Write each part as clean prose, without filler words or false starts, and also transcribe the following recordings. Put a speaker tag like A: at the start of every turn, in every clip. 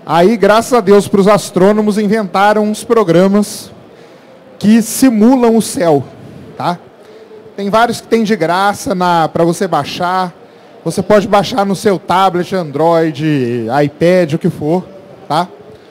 A: Aí, graças a Deus, para os astrônomos, inventaram uns programas que simulam o céu, tá? Tem vários que tem de graça para você baixar. Você pode baixar no seu tablet, Android, iPad, o que for, tá?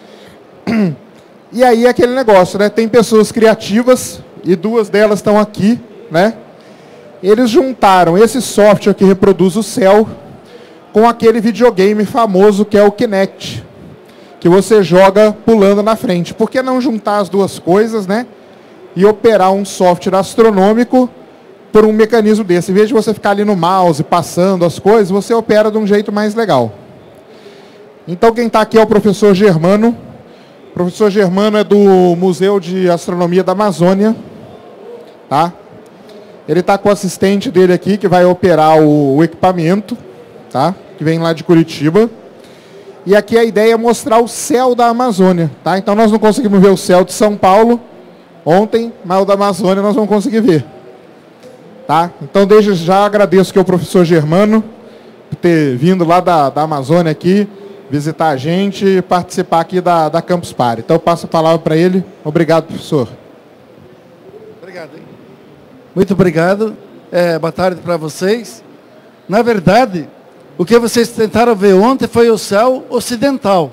A: E aí aquele negócio, né? Tem pessoas criativas, e duas delas estão aqui, né? Eles juntaram esse software que reproduz o céu com aquele videogame famoso que é o Kinect, que você joga pulando na frente. Por que não juntar as duas coisas, né? E operar um software astronômico por um mecanismo desse. Em vez de você ficar ali no mouse passando as coisas, você opera de um jeito mais legal. Então quem está aqui é o professor Germano. O professor Germano é do Museu de Astronomia da Amazônia, tá? Ele está com o assistente dele aqui, que vai operar o equipamento, tá? Que vem lá de Curitiba. E aqui a ideia é mostrar o céu da Amazônia, tá? Então nós não conseguimos ver o céu de São Paulo ontem, mas o da Amazônia nós vamos conseguir ver, tá? Então desde já agradeço que o professor Germano por ter vindo lá da Amazônia aqui, visitar a gente e participar aqui da Campus Party. Então eu passo a palavra para ele. Obrigado, professor.
B: Obrigado. Muito obrigado. Boa tarde para vocês. Na verdade, o que vocês tentaram ver ontem foi o céu ocidental.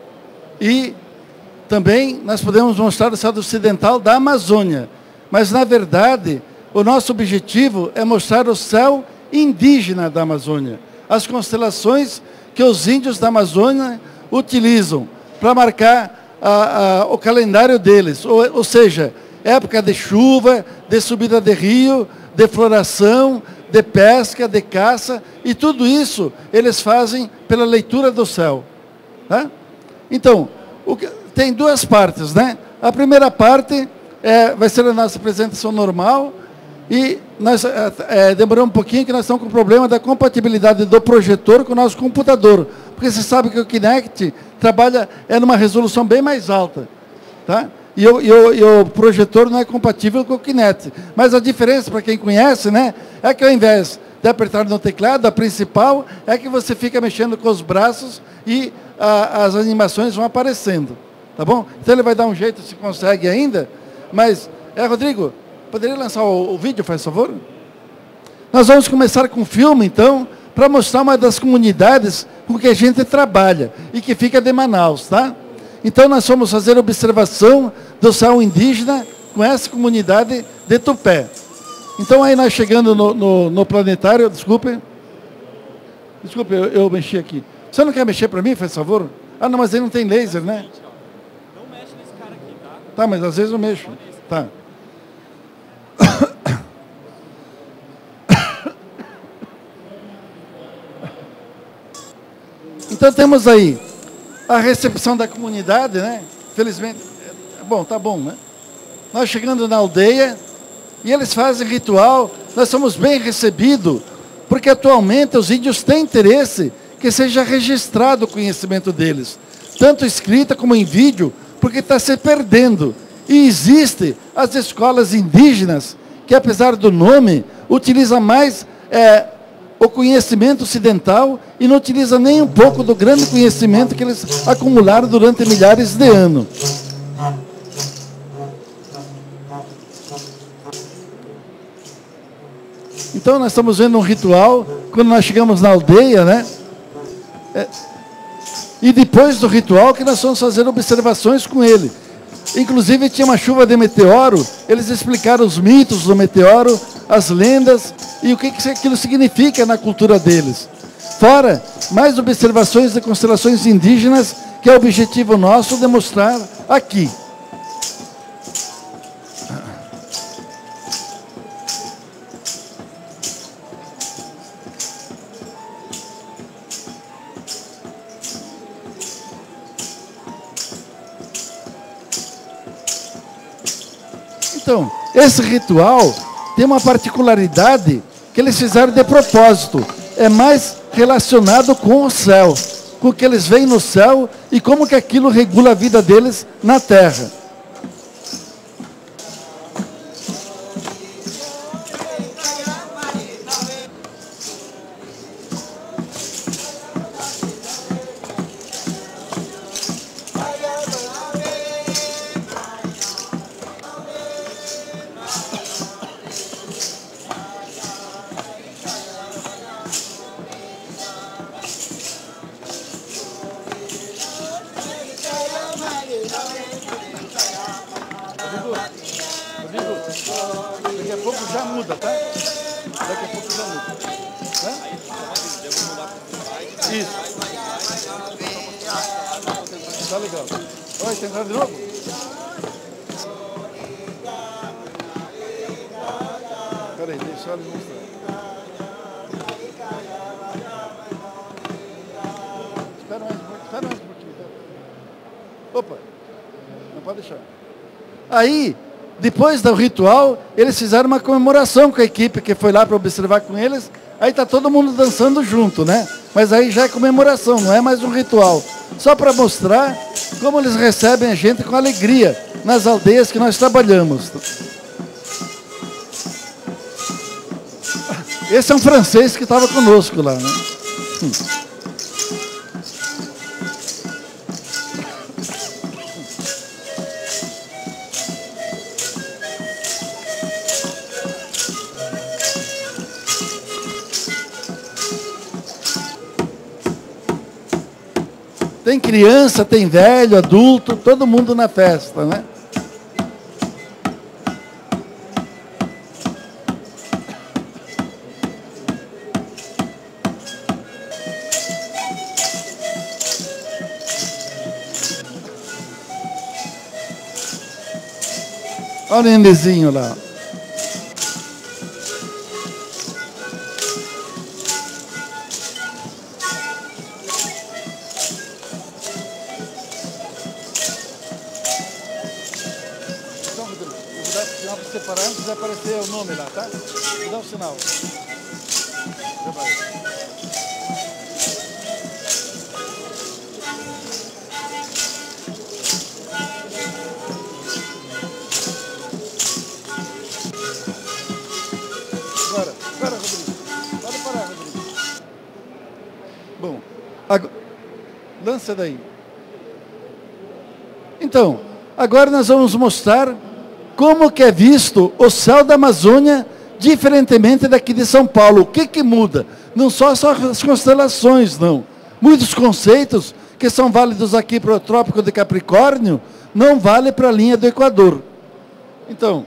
B: E também nós podemos mostrar o céu ocidental da Amazônia. Mas, na verdade, o nosso objetivo é mostrar o céu indígena da Amazônia. As constelações que os índios da Amazônia utilizam para marcar o calendário deles. Ou seja, época de chuva, de subida de rio, de floração, de pesca, de caça, e tudo isso eles fazem pela leitura do céu. Tá? Então, tem duas partes, né? A primeira parte vai ser a nossa apresentação normal, e nós demoramos um pouquinho, que nós estamos com o problema da compatibilidade do projetor com o nosso computador, porque você sabe que o Kinect trabalha numa resolução bem mais alta, tá? E o projetor não é compatível com o Kinect. Mas a diferença, para quem conhece, né, é que ao invés de apertar no teclado, a principal é que você fica mexendo com os braços e as animações vão aparecendo. Tá bom? Então ele vai dar um jeito, se consegue ainda. Mas, Rodrigo, poderia lançar o vídeo, faz favor? Nós vamos começar com um filme, então, para mostrar uma das comunidades com que a gente trabalha e que fica de Manaus, tá? Então, nós vamos fazer observação do céu indígena com essa comunidade de Tupé. Então, aí nós chegando no planetário, desculpe, eu mexi aqui. Você não quer mexer para mim, faz favor? Ah, não, mas ele não tem laser, né?
C: Não mexe nesse cara aqui, tá?
B: Tá, mas às vezes eu mexo. Tá. Então, temos aí a recepção da comunidade, né? Felizmente, bom, tá bom, né? Nós chegando na aldeia, e eles fazem ritual, nós somos bem recebidos, porque atualmente os índios têm interesse que seja registrado o conhecimento deles, tanto escrita como em vídeo, porque está se perdendo. E existe as escolas indígenas, que apesar do nome, utiliza mais o conhecimento ocidental e não utiliza nem um pouco do grande conhecimento que eles acumularam durante milhares de anos. Então nós estamos vendo um ritual, quando nós chegamos na aldeia, né? E depois do ritual que nós vamos fazer observações com ele. Inclusive tinha uma chuva de meteoro, eles explicaram os mitos do meteoro, as lendas e o que aquilo significa na cultura deles. Fora mais observações de constelações indígenas, que é o objetivo nosso de mostrar aqui. Então, esse ritual tem uma particularidade que eles fizeram de propósito. É mais relacionado com o céu, com o que eles veem no céu e como que aquilo regula a vida deles na terra. Daqui a pouco já muda, tá? Daqui a pouco já muda. Tá? Isso. Tá legal. Oi, tem nada de novo? Peraí, deixa eu lhe mostrar. Espera mais um pouquinho. Opa, não pode deixar. Aí, depois do ritual, eles fizeram uma comemoração com a equipe que foi lá para observar com eles. Aí está todo mundo dançando junto, né? Mas aí já é comemoração, não é mais um ritual. Só para mostrar como eles recebem a gente com alegria nas aldeias que nós trabalhamos. Esse é um francês que estava conosco lá, né? Tem criança, tem velho, adulto, todo mundo na festa, né? Olha o nenenzinho lá. Então, Rodrigo, eu vou dar o sinal para separar antes de aparecer o nome lá, tá? Vou dar o sinal. Já vai. Para, Rodrigo. Pode parar, Rodrigo. Bom, agora, lança daí. Então, agora nós vamos mostrar como que é visto o céu da Amazônia diferentemente daqui de São Paulo. O que que muda? Não só as constelações, não. Muitos conceitos que são válidos aqui para o Trópico de Capricórnio não vale para a linha do Equador. Então,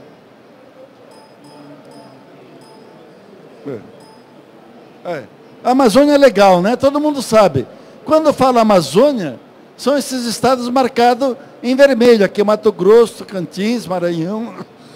B: a Amazônia é legal, né? Todo mundo sabe. Quando fala Amazônia, são esses estados marcados em vermelho. Aqui é Mato Grosso, Tocantins, Maranhão.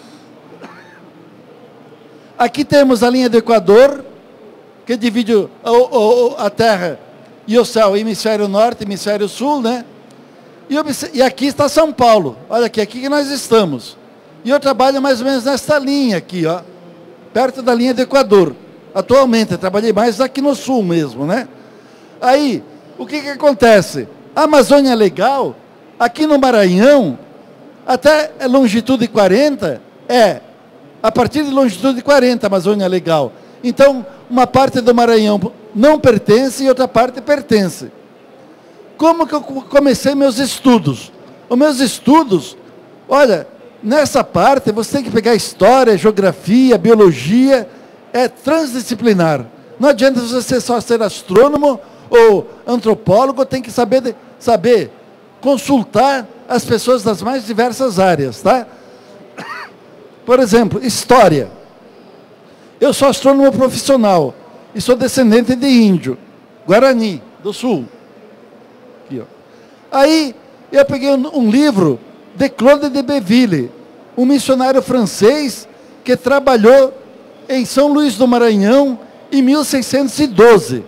B: Aqui temos a linha do Equador, que divide a Terra e o céu, hemisfério norte e hemisfério sul, né? E aqui está São Paulo. Olha aqui que nós estamos. E eu trabalho mais ou menos nessa linha aqui, ó, perto da linha do Equador. Atualmente, eu trabalhei mais aqui no sul mesmo, né? Aí, o que acontece? A Amazônia é legal, aqui no Maranhão, até longitude 40, a partir de longitude 40 a Amazônia é legal. Então, uma parte do Maranhão não pertence e outra parte pertence. Como que eu comecei meus estudos? Os meus estudos, olha, nessa parte você tem que pegar história, geografia, biologia, é transdisciplinar. Não adianta você só ser astrônomo ou antropólogo, tem que saber consultar as pessoas das mais diversas áreas, tá? Por exemplo, história. Eu sou astrônomo profissional e sou descendente de índio, Guarani, do Sul. Aqui, ó. Aí, eu peguei um livro de Claude de Belleville, um missionário francês que trabalhou em São Luís do Maranhão, em 1612.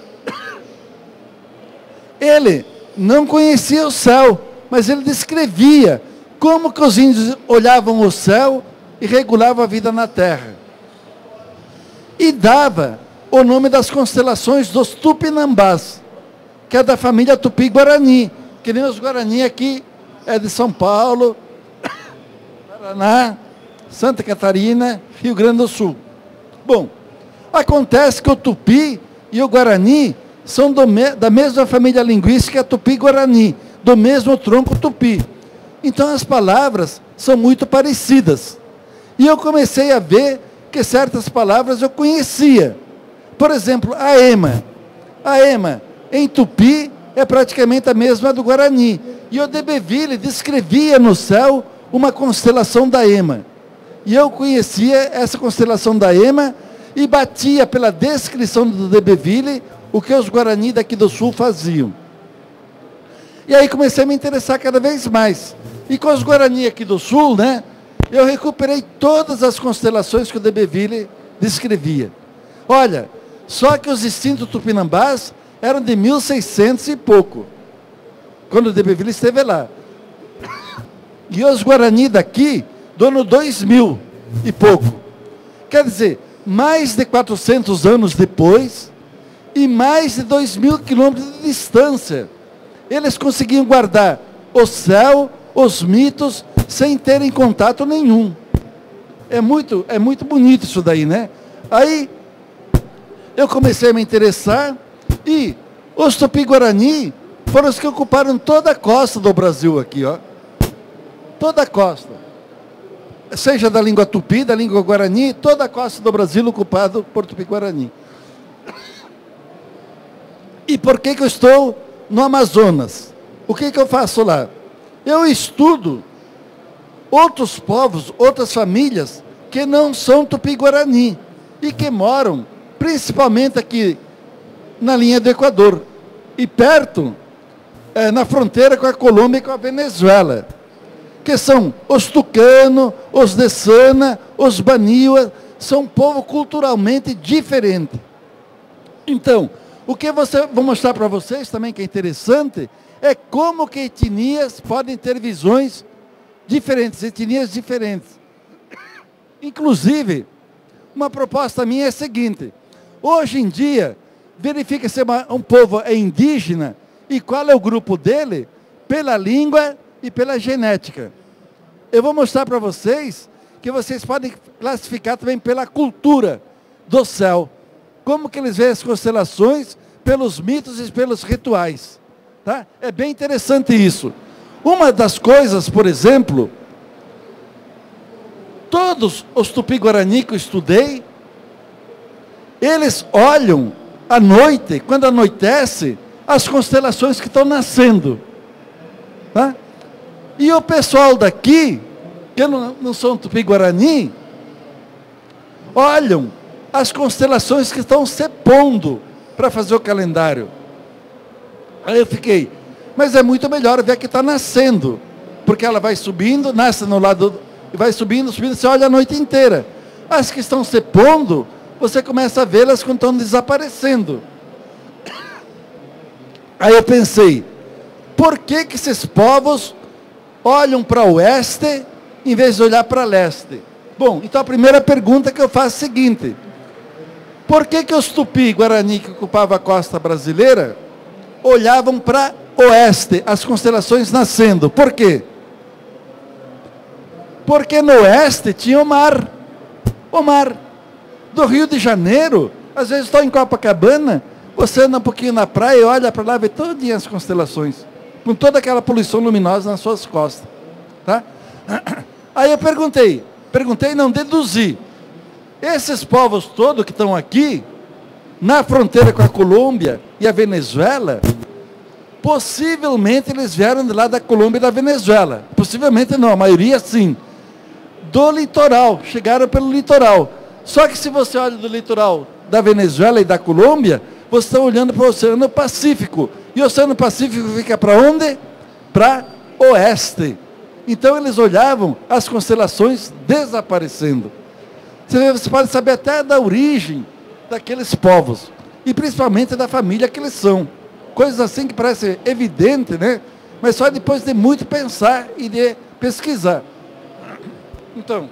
B: Ele não conhecia o céu, mas ele descrevia como que os índios olhavam o céu e regulavam a vida na terra. E dava o nome das constelações dos Tupinambás, que é da família Tupi-Guarani, que nem os Guarani aqui, é de São Paulo, Paraná, Santa Catarina, Rio Grande do Sul. Bom, acontece que o Tupi e o Guarani são da mesma família linguística Tupi-Guarani, do mesmo tronco Tupi. Então as palavras são muito parecidas. E eu comecei a ver que certas palavras eu conhecia. Por exemplo, a ema. A ema, em Tupi, é praticamente a mesma do Guarani. E o de Belleville descrevia no céu uma constelação da ema. E eu conhecia essa constelação da Ema e batia pela descrição do D'Ebeville o que os Guarani daqui do Sul faziam. E aí comecei a me interessar cada vez mais. E com os Guarani aqui do Sul, né, eu recuperei todas as constelações que o D'Ebeville descrevia. Olha, só que os extintos tupinambás eram de 1600 e pouco, quando o D'Ebeville esteve lá. E os Guarani daqui, do ano 2000 e pouco. Quer dizer, mais de 400 anos depois e mais de 2.000 quilômetros de distância, eles conseguiam guardar o céu, os mitos, sem terem contato nenhum. É muito bonito isso daí, né? Aí, eu comecei a me interessar e os Tupi-Guarani foram os que ocuparam toda a costa do Brasil aqui, ó. Toda a costa. Seja da língua Tupi, da língua Guarani, toda a costa do Brasil ocupado por Tupi-Guarani. E por que eu estou no Amazonas? O que eu faço lá? Eu estudo outros povos, outras famílias que não são Tupi-Guarani e que moram principalmente aqui na linha do Equador e perto, na fronteira com a Colômbia e com a Venezuela, que são os Tucano, os Dessana, os Baniwa, são um povo culturalmente diferente. Então, o que vou mostrar para vocês também, que é interessante, é como que etnias podem ter visões diferentes, etnias diferentes. Inclusive, uma proposta minha é a seguinte: hoje em dia, verifica se um povo é indígena e qual é o grupo dele, pela língua e pela genética. Eu vou mostrar para vocês que vocês podem classificar também pela cultura do céu. Como que eles veem as constelações, pelos mitos e pelos rituais. Tá? É bem interessante isso. Uma das coisas, por exemplo, todos os Tupi-Guarani que eu estudei, eles olham à noite, quando anoitece, as constelações que estão nascendo. Tá? E o pessoal daqui, que não são Tupi-Guarani, olham as constelações que estão se pondo para fazer o calendário. Aí eu fiquei, mas é muito melhor ver que está nascendo, porque ela vai subindo, nasce no lado, e vai subindo, subindo, você olha a noite inteira. As que estão se pondo, você começa a vê-las quando estão desaparecendo. Aí eu pensei, por que esses povos olham para o oeste em vez de olhar para leste? Bom, então a primeira pergunta que eu faço é a seguinte: por que os Tupi-Guarani que ocupavam a costa brasileira olhavam para oeste, as constelações nascendo? Por quê? Porque no oeste tinha o mar. O mar do Rio de Janeiro. Às vezes estou em Copacabana, você anda um pouquinho na praia, olha para lá, vê todas as constelações, com toda aquela poluição luminosa nas suas costas. Tá? Aí eu perguntei, não, deduzi. Esses povos todos que estão aqui, na fronteira com a Colômbia e a Venezuela, possivelmente eles vieram de lá da Colômbia e da Venezuela. Possivelmente não, a maioria sim. Do litoral, chegaram pelo litoral. Só que se você olha do litoral da Venezuela e da Colômbia, você está olhando para o Oceano Pacífico. E o Oceano Pacífico fica para onde? Para oeste. Então eles olhavam as constelações desaparecendo. Você pode saber até da origem daqueles povos. E principalmente da família que eles são. Coisas assim que parecem evidente, né? Mas só depois de muito pensar e de pesquisar. Então,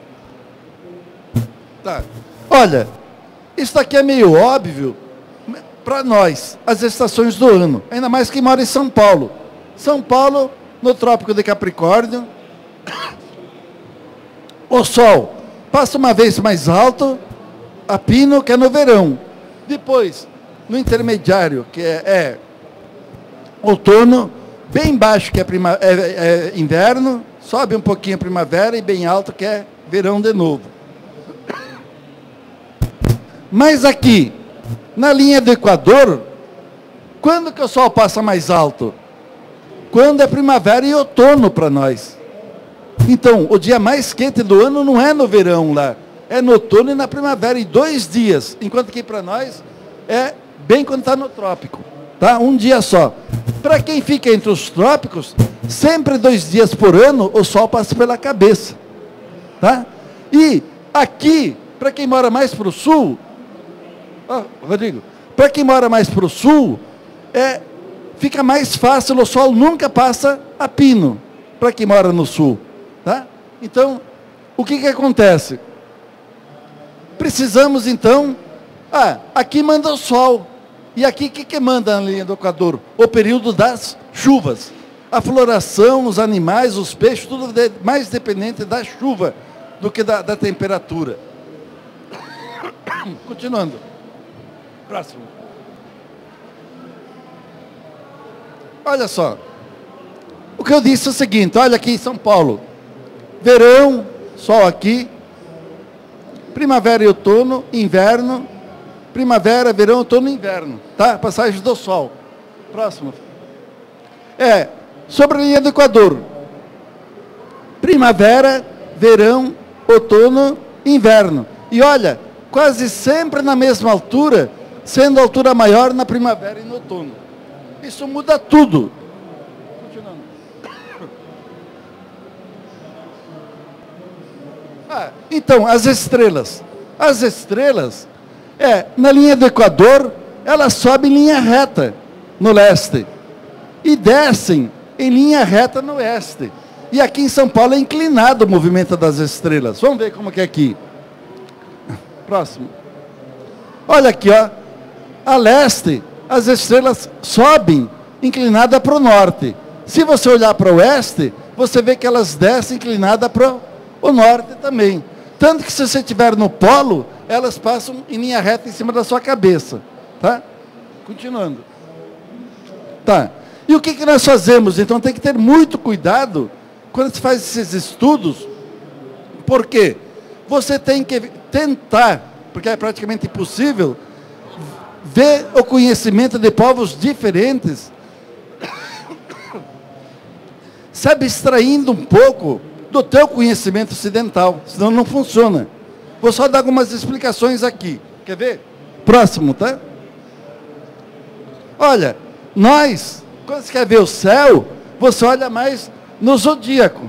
B: tá. Olha, isso aqui é meio óbvio para nós, as estações do ano. Ainda mais quem mora em São Paulo. São Paulo, no Trópico de Capricórnio, o Sol passa uma vez mais alto, a pino, que é no verão. Depois, no intermediário, que é outono, bem baixo, que é inverno, sobe um pouquinho a primavera, e bem alto, que é verão de novo. Mas aqui, na linha do Equador, quando que o Sol passa mais alto? Quando é primavera e outono para nós. Então, o dia mais quente do ano não é no verão lá, é no outono e na primavera, em 2 dias, enquanto que para nós é bem quando está no trópico, tá? Um dia só. Para quem fica entre os trópicos, sempre 2 dias por ano o sol passa pela cabeça, tá? E aqui, para quem mora mais para o sul, Rodrigo, para quem mora mais para o sul, fica mais fácil, o sol nunca passa a pino, para quem mora no sul, tá? Então, o que acontece? Precisamos, então, aqui manda o sol, e aqui o que manda na linha do Equador? O período das chuvas. A floração, os animais, os peixes, tudo mais dependente da chuva do que da temperatura. Continuando. Próximo. Olha só. O que eu disse é o seguinte, olha aqui em São Paulo. Verão, sol aqui. Primavera e outono, inverno. Primavera, verão, outono e inverno. Tá? Passagem do sol. Próximo. Sobre a linha do Equador. Primavera, verão, outono, inverno. E olha, quase sempre na mesma altura, sendo a altura maior na primavera e no outono. Isso muda tudo. Continuando. Então, as estrelas. As estrelas, na linha do Equador, elas sobem em linha reta no leste e descem em linha reta no oeste. E aqui em São Paulo é inclinado o movimento das estrelas. Vamos ver como que é aqui. Próximo. Olha aqui, ó. A leste, as estrelas sobem inclinada para o norte. Se você olhar para o oeste, você vê que elas descem inclinada para o norte também. Tanto que se você estiver no polo, elas passam em linha reta em cima da sua cabeça. Tá? Continuando. Tá. E o que nós fazemos? Então tem que ter muito cuidado quando se faz esses estudos. Por quê? Você tem que tentar, porque é praticamente impossível, ver o conhecimento de povos diferentes, se abstraindo um pouco do teu conhecimento ocidental, senão não funciona. Vou só dar algumas explicações aqui. Quer ver? Próximo, tá? Olha, nós, quando você quer ver o céu, você olha mais no zodíaco.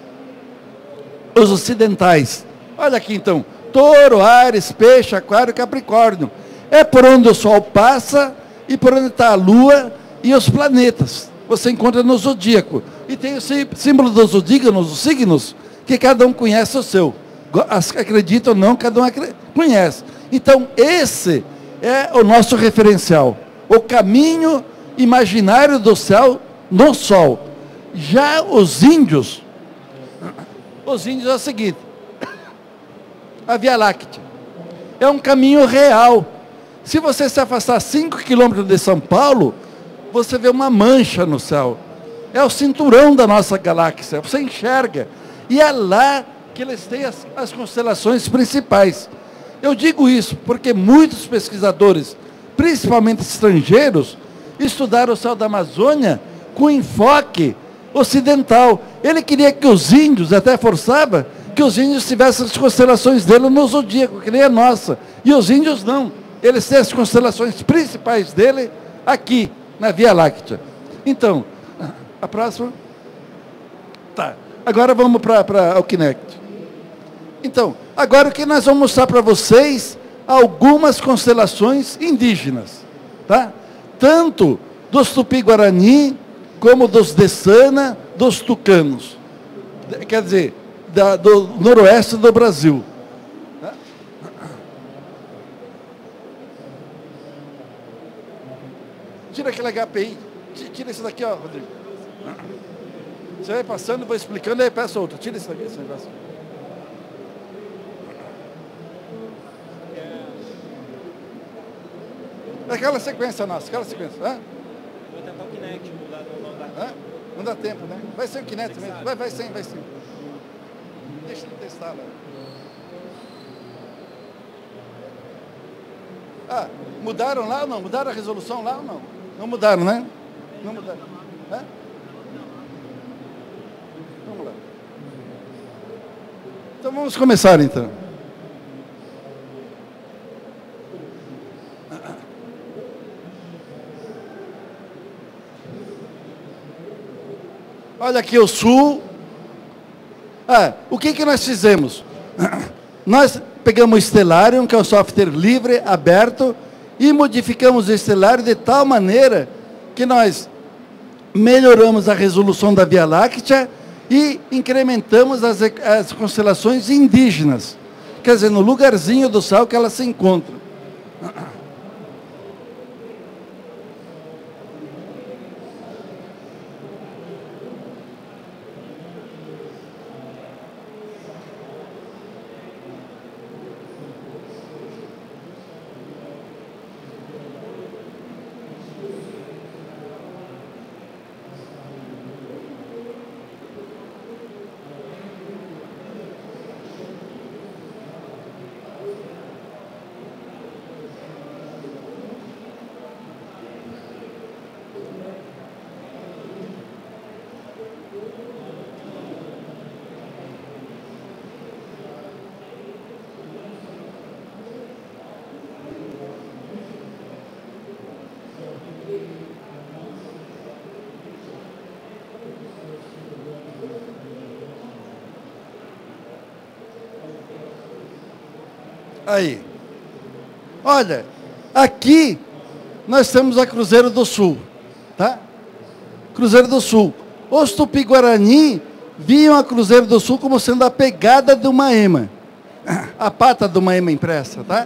B: Os ocidentais. Olha aqui então, Touro, Áries, Peixe, Aquário, Capricórnio. É por onde o Sol passa e por onde está a Lua e os planetas. Você encontra no zodíaco. E tem o símbolo dos os signos, que cada um conhece o seu. Acredita ou não, cada um conhece. Então, esse é o nosso referencial. O caminho imaginário do céu no Sol. Já os índios é o seguinte. A Via Láctea é um caminho real. Se você se afastar 5 quilômetros de São Paulo, você vê uma mancha no céu. É o cinturão da nossa galáxia. Você enxerga. E é lá que eles têm as constelações principais. Eu digo isso porque muitos pesquisadores, principalmente estrangeiros, estudaram o céu da Amazônia com enfoque ocidental. Ele queria que os índios, até forçava, que os índios tivessem as constelações dele no zodíaco, que nem a nossa. E os índios não. Eles têm as constelações principais dele aqui, na Via Láctea. Então, a próxima. Tá. Agora vamos para o Kinect. Então, agora o que nós vamos mostrar para vocês, algumas constelações indígenas. Tá? Tanto dos Tupi-Guarani, como dos Dessana, dos Tucanos. Quer dizer, do noroeste do Brasil. Tá? Tira aquele HPI. Tira esse daqui, ó, Rodrigo. Você vai passando, vou explicando, aí peça outro. Tira esse daqui, esse negócio. Aquela sequência nossa, aquela sequência. Vou
C: tentar o Kinect, não dá.
B: Não dá tempo, né? Vai ser o Kinect mesmo. Vai sim. Deixa ele testar lá. Mudaram lá ou não? Mudaram a resolução lá ou não? Não mudaram, né? Não mudaram. Vamos lá. Então vamos começar então. Olha aqui o Sul. O que nós fizemos? Nós pegamos o Stellarium, que é um software livre, aberto, e modificamos o Stellarium de tal maneira que nós melhoramos a resolução da Via Láctea e incrementamos as constelações indígenas. Quer dizer, no lugarzinho do céu que elas se encontram. Aí, olha, aqui nós temos a Cruzeiro do Sul, tá? Cruzeiro do Sul. Os Tupi-Guarani viam a Cruzeiro do Sul como sendo a pegada de uma ema, a pata de uma ema impressa, tá?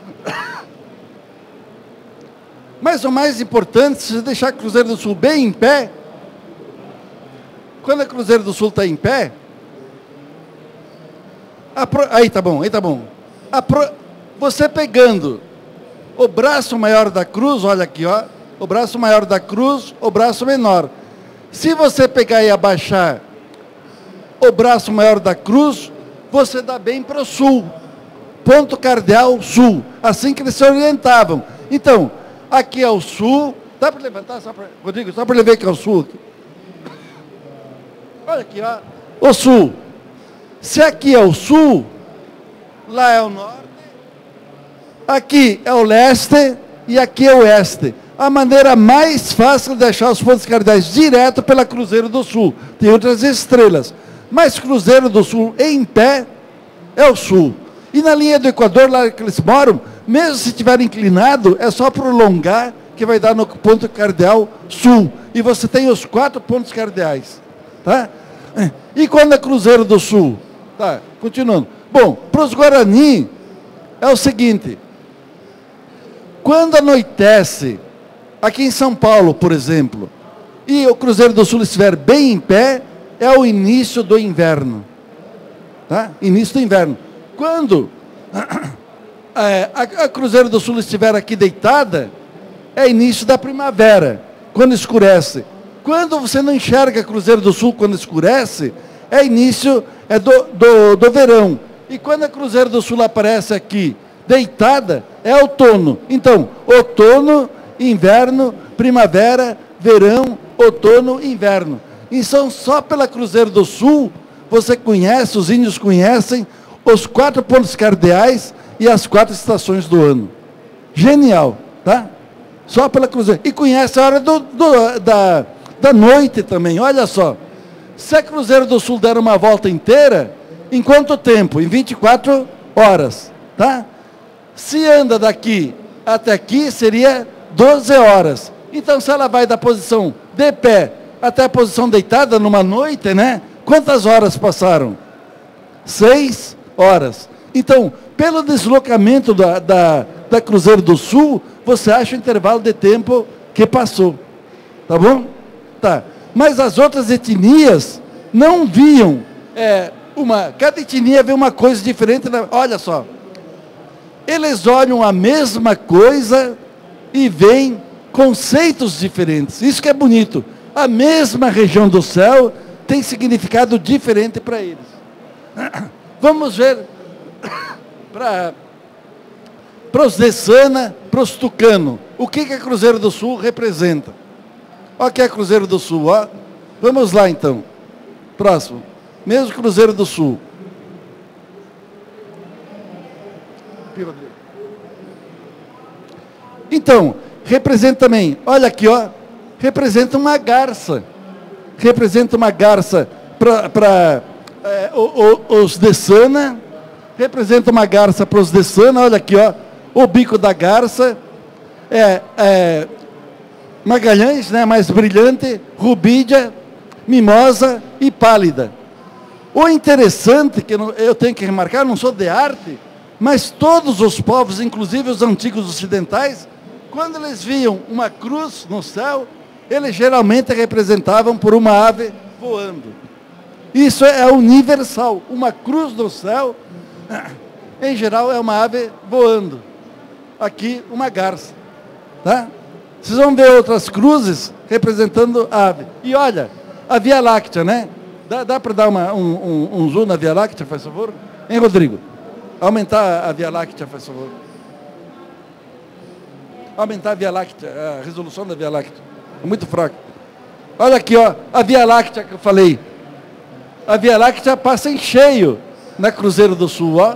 B: Mas o mais importante, se você deixar a Cruzeiro do Sul bem em pé, quando a Cruzeiro do Sul está em pé, aí tá bom, aí tá bom. Você pegando o braço maior da cruz, olha aqui, ó, o braço maior da cruz, o braço menor. Se você pegar e abaixar o braço maior da cruz, você dá bem para o sul, ponto cardeal sul, assim que eles se orientavam. Então, aqui é o sul, dá para levantar, Rodrigo, só para ele ver que é o sul. Aqui. Olha aqui, ó, o sul. Se aqui é o sul, lá é o norte, aqui é o leste e aqui é o oeste. A maneira mais fácil de achar os pontos cardeais direto pela Cruzeiro do Sul. Tem outras estrelas, mas Cruzeiro do Sul em pé é o sul. E na linha do Equador, lá que eles moram, mesmo se estiver inclinado, é só prolongar que vai dar no ponto cardeal sul. E você tem os 4 pontos cardeais. Tá? E quando é Cruzeiro do Sul? Tá, continuando. Bom, para os Guarani, é o seguinte, quando anoitece, aqui em São Paulo, por exemplo, e o Cruzeiro do Sul estiver bem em pé, é o início do inverno. Tá? Início do inverno. Quando a Cruzeiro do Sul estiver aqui deitada, é início da primavera, quando escurece. Quando você não enxerga a Cruzeiro do Sul quando escurece, é início do verão. E quando a Cruzeiro do Sul aparece aqui, deitada, é outono. Então, outono, inverno, primavera, verão, outono, inverno. Então, só pela Cruzeiro do Sul, você conhece, os índios conhecem, os 4 pontos cardeais e as 4 estações do ano. Genial, tá? Só pela Cruzeiro. E conhece a hora da noite também, olha só. Se a Cruzeiro do Sul der uma volta inteira, em quanto tempo? Em 24 horas, tá? Se anda daqui até aqui, seria 12 horas. Então, se ela vai da posição de pé até a posição deitada numa noite, né? Quantas horas passaram? 6 horas. Então, pelo deslocamento da Cruzeiro do Sul, você acha o intervalo de tempo que passou. Tá bom? Tá. Mas as outras etnias não viam cada etnia vê uma coisa diferente. Olha só, eles olham a mesma coisa e veem conceitos diferentes. Isso que é bonito. A mesma região do céu tem significado diferente para eles. Vamos ver para os Dessana, para os Tucano, o que a Cruzeiro do Sul representa. Olha aqui a Cruzeiro do Sul, ó. Vamos lá então. Próximo. Mesmo Cruzeiro do Sul. Então, representa também, olha aqui, ó, representa uma garça. Representa uma garça para os Dessana, representa uma garça para os Dessana, olha aqui, ó, o bico da garça, Magalhães, né, mais brilhante, rubídia, mimosa e pálida. O interessante, que eu tenho que remarcar, não sou de arte, mas todos os povos, inclusive os antigos ocidentais, quando eles viam uma cruz no céu, eles geralmente representavam por uma ave voando. Isso é universal. Uma cruz no céu, em geral, é uma ave voando. Aqui, uma garça. Tá? Vocês vão ver outras cruzes representando ave. E olha, a Via Láctea, né? Dá para dar um zoom na Via Láctea, faz favor? Hein, Rodrigo? Aumentar a Via Láctea, faz favor. Aumentar a Via Láctea, a resolução da Via Láctea. É muito fraco. Olha aqui, ó, a Via Láctea que eu falei. A Via Láctea passa em cheio na Cruzeiro do Sul, ó.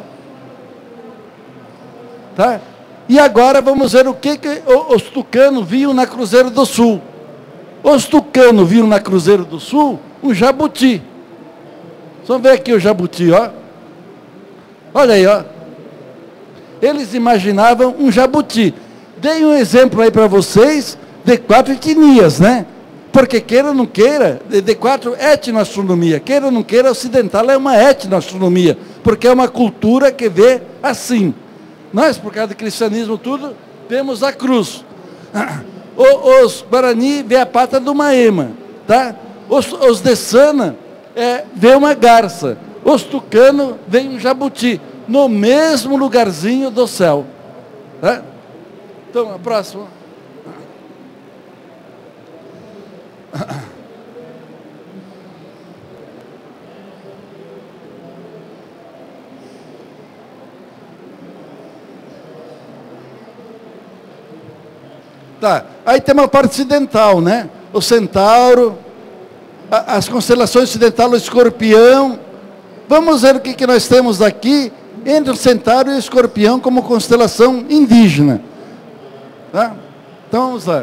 B: Tá? E agora vamos ver o que os tucanos viam na Cruzeiro do Sul. Os tucanos viam na Cruzeiro do Sul um jabuti. Vamos ver aqui o jabuti, ó. Olha aí, ó. Eles imaginavam um jabuti. Dei um exemplo aí para vocês de 4 etnias, né? Porque queira ou não queira, de 4 etnoastronomia, queira ou não queira, ocidental é uma etnoastronomia, porque é uma cultura que vê assim. Nós, por causa do cristianismo tudo, vemos a cruz. Os Guarani vê a pata de uma ema, tá? Os Dessana vê uma garça. Os tucanos veem um jabuti, no mesmo lugarzinho do céu. Tá? Então, a próxima. Tá, aí tem uma parte ocidental, né? O Centauro, as constelações ocidentais, o Escorpião. Vamos ver o que nós temos aqui entre o Centauro e o Escorpião como constelação indígena. Tá? Então vamos lá.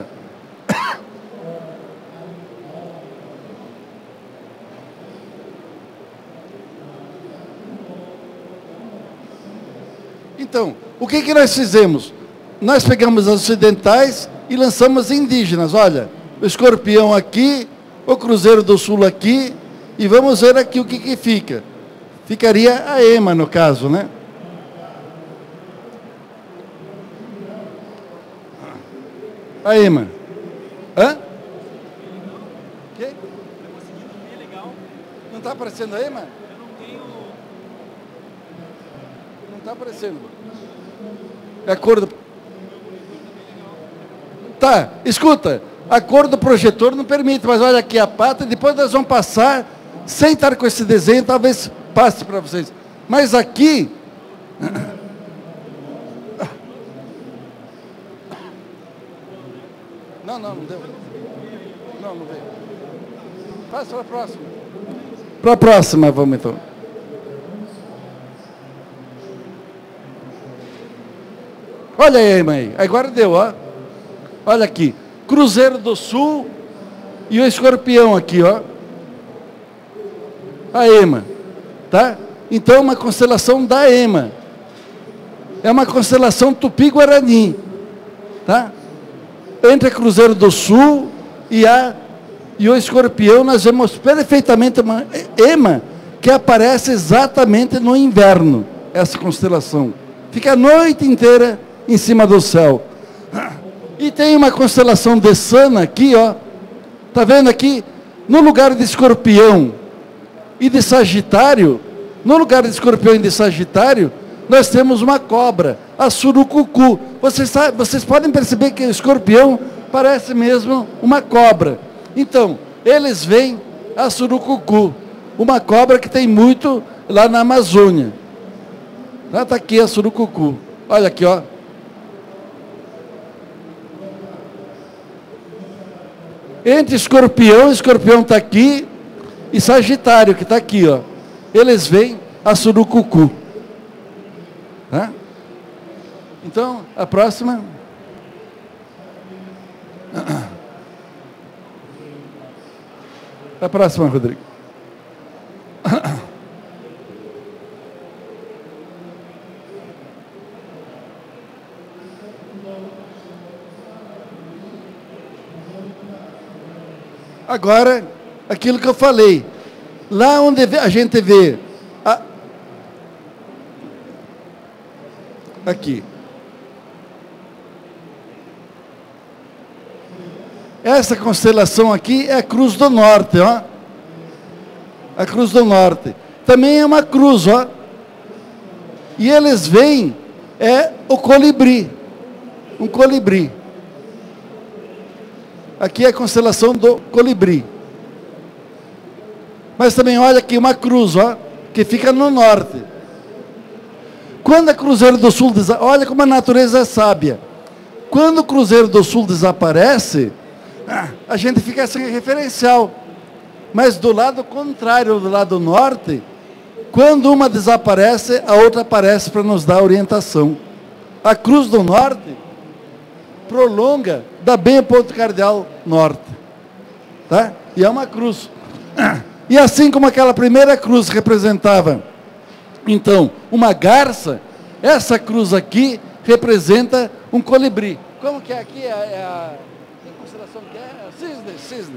B: Então, o que nós fizemos? Nós pegamos as ocidentais e lançamos indígenas. Olha, o Escorpião aqui, o Cruzeiro do Sul aqui, e vamos ver aqui o que fica. Ficaria a ema, no caso, né? A ema. Hã? Que? Não está aparecendo a ema? Não está aparecendo. É a cor do... Tá, escuta. A cor do projetor não permite, mas olha aqui a pata, depois nós vamos passar, sem estar com esse desenho, talvez passe para vocês. Mas aqui... Não deu. Não veio. Passa para a próxima. Para a próxima, vamos então. Olha aí, mãe. Agora deu, ó. Olha aqui. Cruzeiro do Sul e o Escorpião aqui, ó. A ema. Tá? Então, uma constelação da ema. É uma constelação Tupi-Guarani. Tá? Entre a Cruzeiro do Sul e o Escorpião, nós vemos perfeitamente uma ema que aparece exatamente no inverno, essa constelação. Fica a noite inteira em cima do céu. E tem uma constelação Dessana aqui, ó. Tá vendo aqui? No lugar de Escorpião e de Sagitário, no lugar de Escorpião e de Sagitário, nós temos uma cobra, a surucucu. Vocês podem perceber que o Escorpião parece mesmo uma cobra. Então, eles veem a surucucu, uma cobra que tem muito lá na Amazônia. Está aqui a surucucu. Olha aqui, ó. Entre Escorpião está aqui, e Sagitário, que está aqui, ó. Eles veem a surucucu. Tá? Então, a próxima. A próxima, Rodrigo. Agora, aquilo que eu falei, lá onde a gente vê, aqui, essa constelação aqui é a Cruz do Norte, ó. A Cruz do Norte. Também é uma cruz, ó. E eles veem, é o colibri. Um colibri. Aqui é a constelação do colibri. Mas também olha aqui uma cruz, ó, que fica no norte. Quando a Cruzeiro do Sul olha como a natureza é sábia. Quando o Cruzeiro do Sul desaparece, a gente fica sem referencial. Mas do lado contrário, do lado norte, quando uma desaparece, a outra aparece para nos dar orientação. A Cruz do Norte prolonga, dá bem o ponto cardeal norte. Tá? E é uma cruz. E assim como aquela primeira cruz representava, então, uma garça, essa cruz aqui representa um colibri. Como que é aqui? Que constelação que é? Cisne.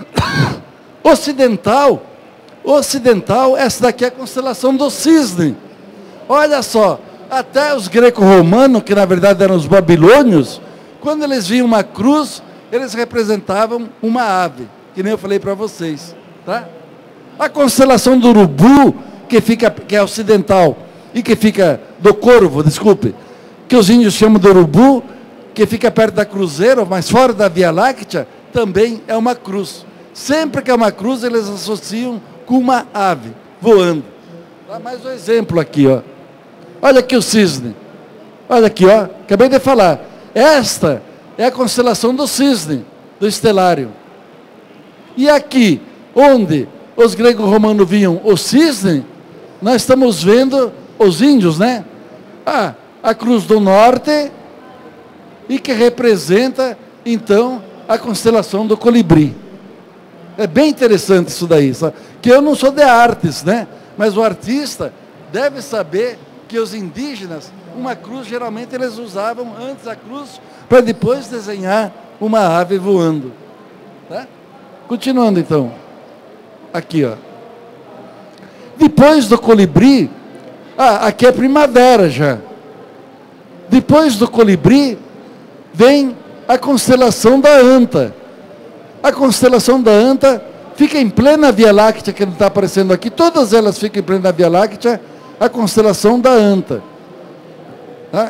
B: Ocidental, essa daqui é a constelação do cisne. Olha só, até os greco-romanos, que na verdade eram os babilônios, quando eles viam uma cruz, eles representavam uma ave, que nem eu falei para vocês. Tá? A constelação do urubu, que é ocidental, e que fica do corvo, desculpe, que os índios chamam de urubu, que fica perto da Cruzeiro, mas fora da Via Láctea, também é uma cruz. Sempre que é uma cruz, eles associam com uma ave voando. Dá mais um exemplo aqui, ó. Olha aqui o cisne. Olha aqui, ó. Acabei de falar. Esta é a constelação do cisne, do estelário. E aqui, onde os gregos-romanos viam o cisne, nós estamos vendo os índios, né? A Cruz do Norte, e que representa, então, a constelação do colibri. É bem interessante isso daí, sabe? Que eu não sou de artes, né? Mas o artista deve saber que os indígenas, uma cruz, geralmente eles usavam antes a cruz, para depois desenhar uma ave voando. Tá? Continuando, então. Aqui, ó. Depois do colibri, aqui é primavera já. Depois do colibri, vem a constelação da anta. A constelação da anta fica em plena Via Láctea, que não está aparecendo aqui, todas elas ficam em plena Via Láctea, a constelação da anta. Tá?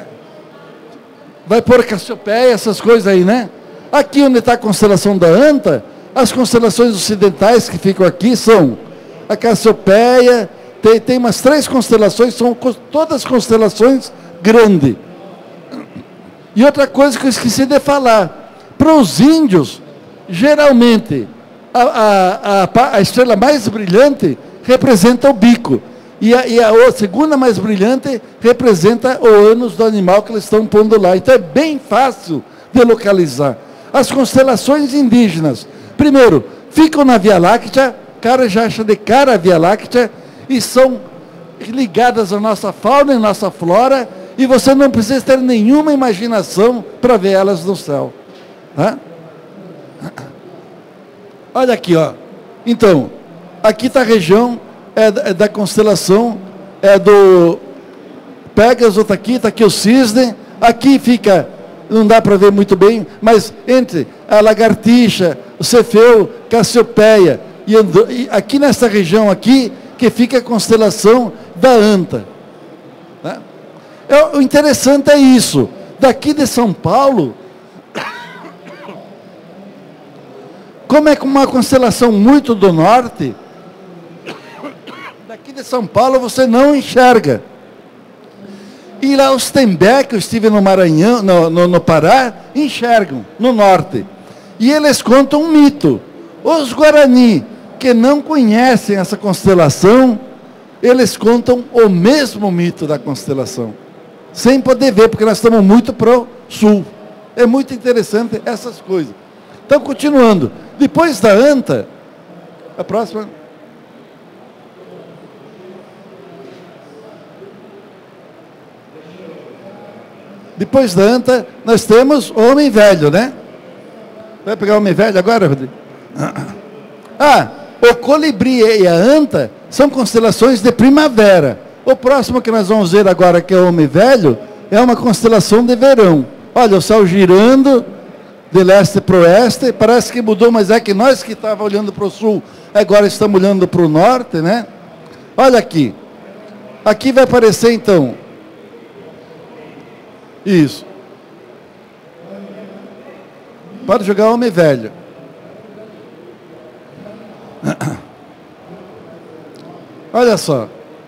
B: Vai pôr Cassiopeia, essas coisas aí, né? Aqui onde está a constelação da anta, as constelações ocidentais que ficam aqui são a Cassiopeia, tem umas 3 constelações, são todas constelações grandes. E outra coisa que eu esqueci de falar, para os índios, geralmente, a estrela mais brilhante representa o bico. E a segunda mais brilhante representa o ânus do animal que eles estão pondo lá. Então é bem fácil de localizar. As constelações indígenas, primeiro, ficam na Via Láctea, cara já acha de cara a Via Láctea, e são ligadas à nossa fauna e nossa flora, e você não precisa ter nenhuma imaginação para ver elas no céu. Tá? Olha aqui, ó. Então, aqui está a região da constelação do Pégaso, está aqui o cisne, aqui fica, não dá para ver muito bem, mas entre a lagartixa, o cefeu, Cassiopeia, e aqui nessa região aqui, que fica a constelação da anta. Tá? O interessante é isso, daqui de São Paulo, como é uma constelação muito do norte, daqui de São Paulo você não enxerga. E lá os Tembé, que eu estive no Maranhão, no Pará, enxergam, no norte. E eles contam um mito. Os Guarani, que não conhecem essa constelação, eles contam o mesmo mito da constelação. sem poder ver, porque nós estamos muito para o sul. É muito interessante essas coisas. Então, continuando. Depois da anta, a próxima. Depois da anta, nós temos o homem velho, né? Vai pegar o homem velho agora, Rodrigo? O colibri e a anta são constelações de primavera. O próximo que nós vamos ver agora, que é o homem velho, é uma constelação de verão. Olha, o céu girando de leste para o oeste, parece que mudou, mas é que nós que estávamos olhando para o sul, agora estamos olhando para o norte, né? Olha aqui. Aqui vai aparecer, então, isso. Pode jogar homem velho. Olha só.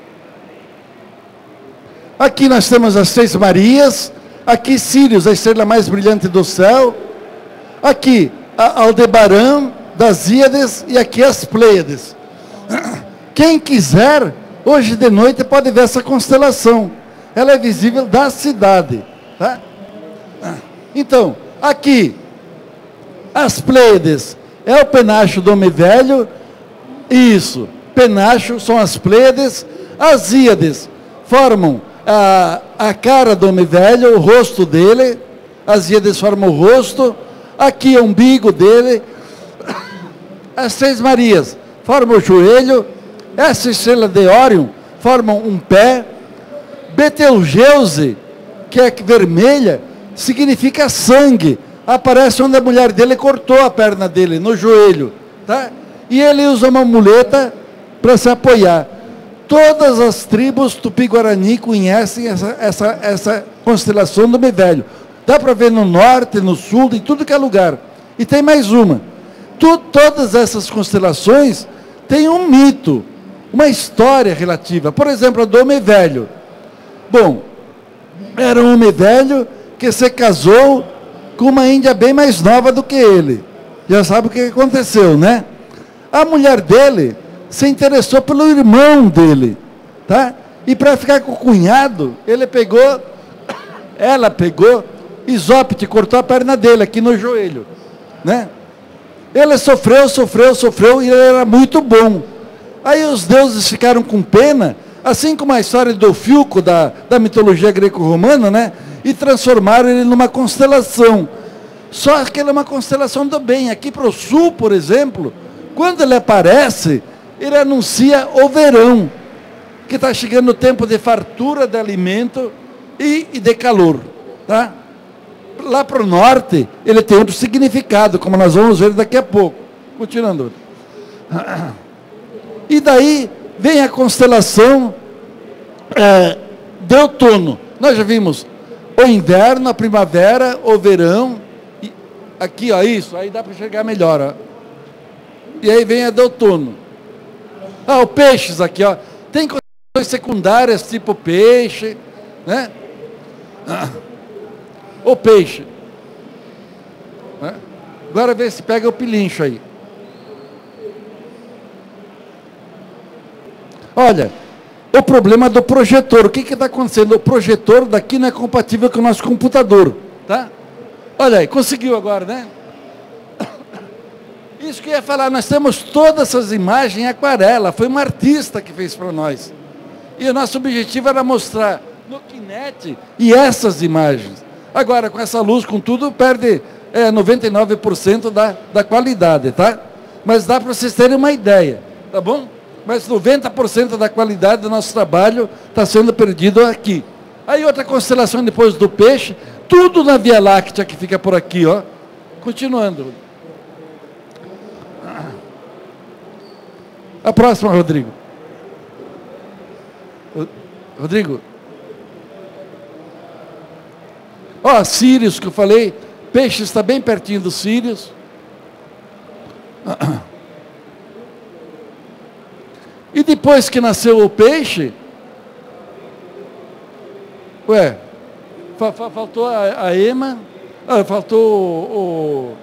B: Aqui nós temos as 6 Marias. Aqui Sírios, a estrela mais brilhante do céu. Aqui Aldebaran, das Íades. E aqui as Pleiades. Quem quiser, hoje de noite pode ver essa constelação. Ela é visível da cidade. Tá? Então, aqui, as Pleiades é o penacho do homem velho. Isso, penacho são as Pleiades. As Íades formam a cara do homem velho, o rosto dele. As Íades formam o rosto. Aqui é o umbigo dele. As 6 Marias formam o joelho. Essa estrela de Órion formam um pé. Betelgeuse, que é vermelha, significa sangue. Aparece onde a mulher dele cortou a perna dele, no joelho. Tá? E ele usa uma muleta para se apoiar. Todas as tribos Tupi-Guarani conhecem essa constelação do homem velho. Dá para ver no norte, no sul, em tudo que é lugar. E tem mais uma. Todas essas constelações têm um mito, uma história relativa. Por exemplo, a do homem velho. Bom, era um homem velho que se casou com uma índia bem mais nova do que ele. Já sabe o que aconteceu, né? A mulher dele se interessou pelo irmão dele, tá? E para ficar com o cunhado, ela pegou Isópite, cortou a perna dele aqui no joelho, né? Ele sofreu e ele era muito bom. Aí os deuses ficaram com pena, assim como a história do Filco da mitologia greco-romana, né? E transformaram ele numa constelação. Só que ele é uma constelação do bem. Aqui para o sul, por exemplo, quando ele aparece, ele anuncia o verão, que está chegando o tempo de fartura de alimento e de calor. Tá? Lá para o norte, ele tem outro significado, como nós vamos ver daqui a pouco. Continuando. E daí vem a constelação de outono. Nós já vimos o inverno, a primavera, o verão. E aqui, ó, isso, aí dá para enxergar melhor. Ó. E aí vem a de outono. O peixes aqui, ó. Tem constelações secundárias, tipo peixe, né? O peixe. Né? Agora vê se pega o pilincho aí. Olha, o problema do projetor. O que está acontecendo? O projetor daqui não é compatível com o nosso computador. Tá? Olha aí, conseguiu agora, né? Isso que eu ia falar, nós temos todas essas imagens em aquarela. Foi um artista que fez para nós. E o nosso objetivo era mostrar no Kinect e essas imagens. Agora, com essa luz, com tudo, perde 99% da qualidade, tá? Mas dá para vocês terem uma ideia, tá bom? Mas 90% da qualidade do nosso trabalho está sendo perdido aqui. Aí outra constelação depois do peixe, tudo na Via Láctea que fica por aqui, ó. Continuando. A próxima, Rodrigo. Rodrigo. Ó, Sírios que eu falei, peixe está bem pertinho dos Sírios. E depois que nasceu o peixe, faltou a ema, faltou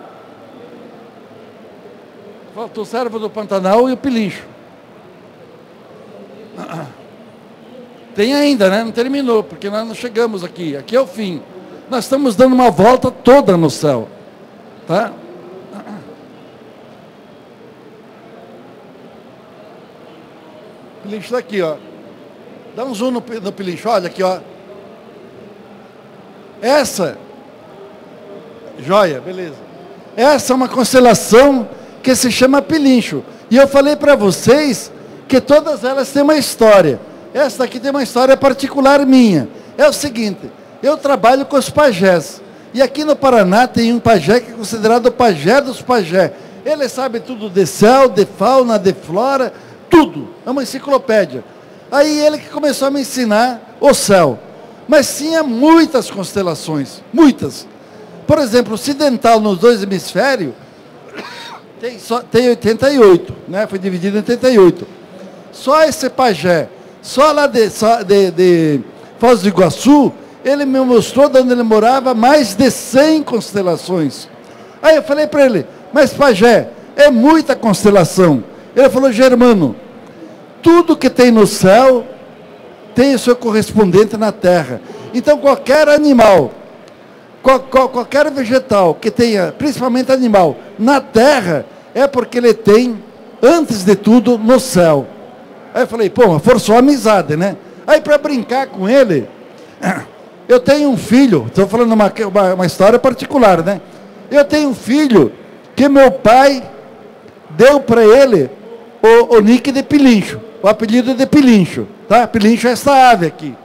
B: o cervo do Pantanal e o pilincho. Tem ainda, né? Não terminou, porque nós não chegamos aqui. Aqui é o fim. Nós estamos dando uma volta toda no céu. Tá? O pilincho está aqui, ó. Dá um zoom no pilincho. Olha aqui, ó. Essa... Joia, beleza. Essa é uma constelação que se chama Pilincho. E eu falei para vocês que todas elas têm uma história. Essa aqui tem uma história particular minha. É o seguinte, eu trabalho com os pajés. E aqui no Paraná tem um pajé que é considerado o pajé dos pajé. Ele sabe tudo de céu, de fauna, de flora, tudo. É uma enciclopédia. Aí ele que começou a me ensinar o céu. Mas tinha muitas constelações, muitas. Por exemplo, o ocidental nos dois hemisférios tem 88, né? Foi dividido em 88. Só esse pajé, só lá de Foz do Iguaçu, ele me mostrou de onde ele morava mais de 100 constelações. Aí eu falei para ele, mas pajé, é muita constelação. Ele falou, Germano, tudo que tem no céu tem o seu correspondente na terra. Então qualquer animal, qualquer vegetal que tenha, principalmente animal, na terra, é porque ele tem, antes de tudo, no céu. Aí eu falei, pô, forçou a amizade, né? Aí para brincar com ele, eu tenho um filho, estou falando uma história particular, né? Eu tenho um filho que meu pai deu para ele o nick de Pilincho, o apelido de Pilincho, tá? Pilincho é esta ave aqui.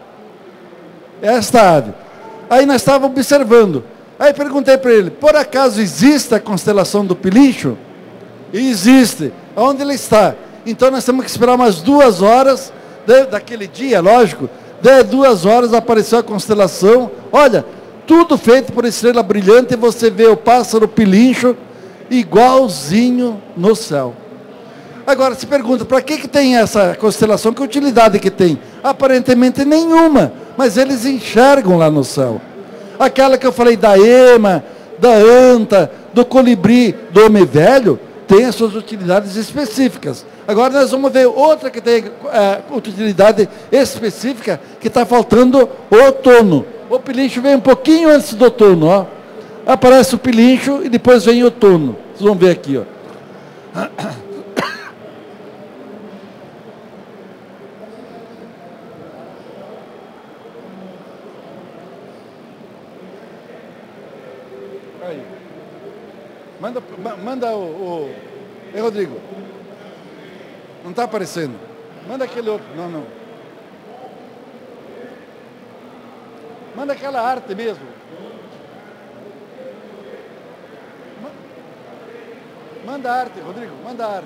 B: Esta ave. Aí nós estávamos observando. Aí perguntei para ele, por acaso existe a constelação do Pilincho? E existe. Onde ele está? Então nós temos que esperar umas 2 horas, daquele dia, lógico, de 2 horas apareceu a constelação. Olha, tudo feito por estrela brilhante, e você vê o pássaro Pilincho igualzinho no céu. Agora se pergunta, para que tem essa constelação? Que utilidade que tem? Aparentemente nenhuma, mas eles enxergam lá no céu. Aquela que eu falei da ema, da anta, do colibri, do homem velho, tem as suas utilidades específicas. Agora nós vamos ver outra que tem utilidade específica, que está faltando o outono. O Pilincho vem um pouquinho antes do outono, ó. Aparece o Pilincho e depois vem o outono. Vocês vão ver aqui, ó. Aí. Manda Ei, Rodrigo. Não está aparecendo. Manda aquele outro. Não. Manda aquela arte mesmo. Manda a arte, Rodrigo. Manda a arte.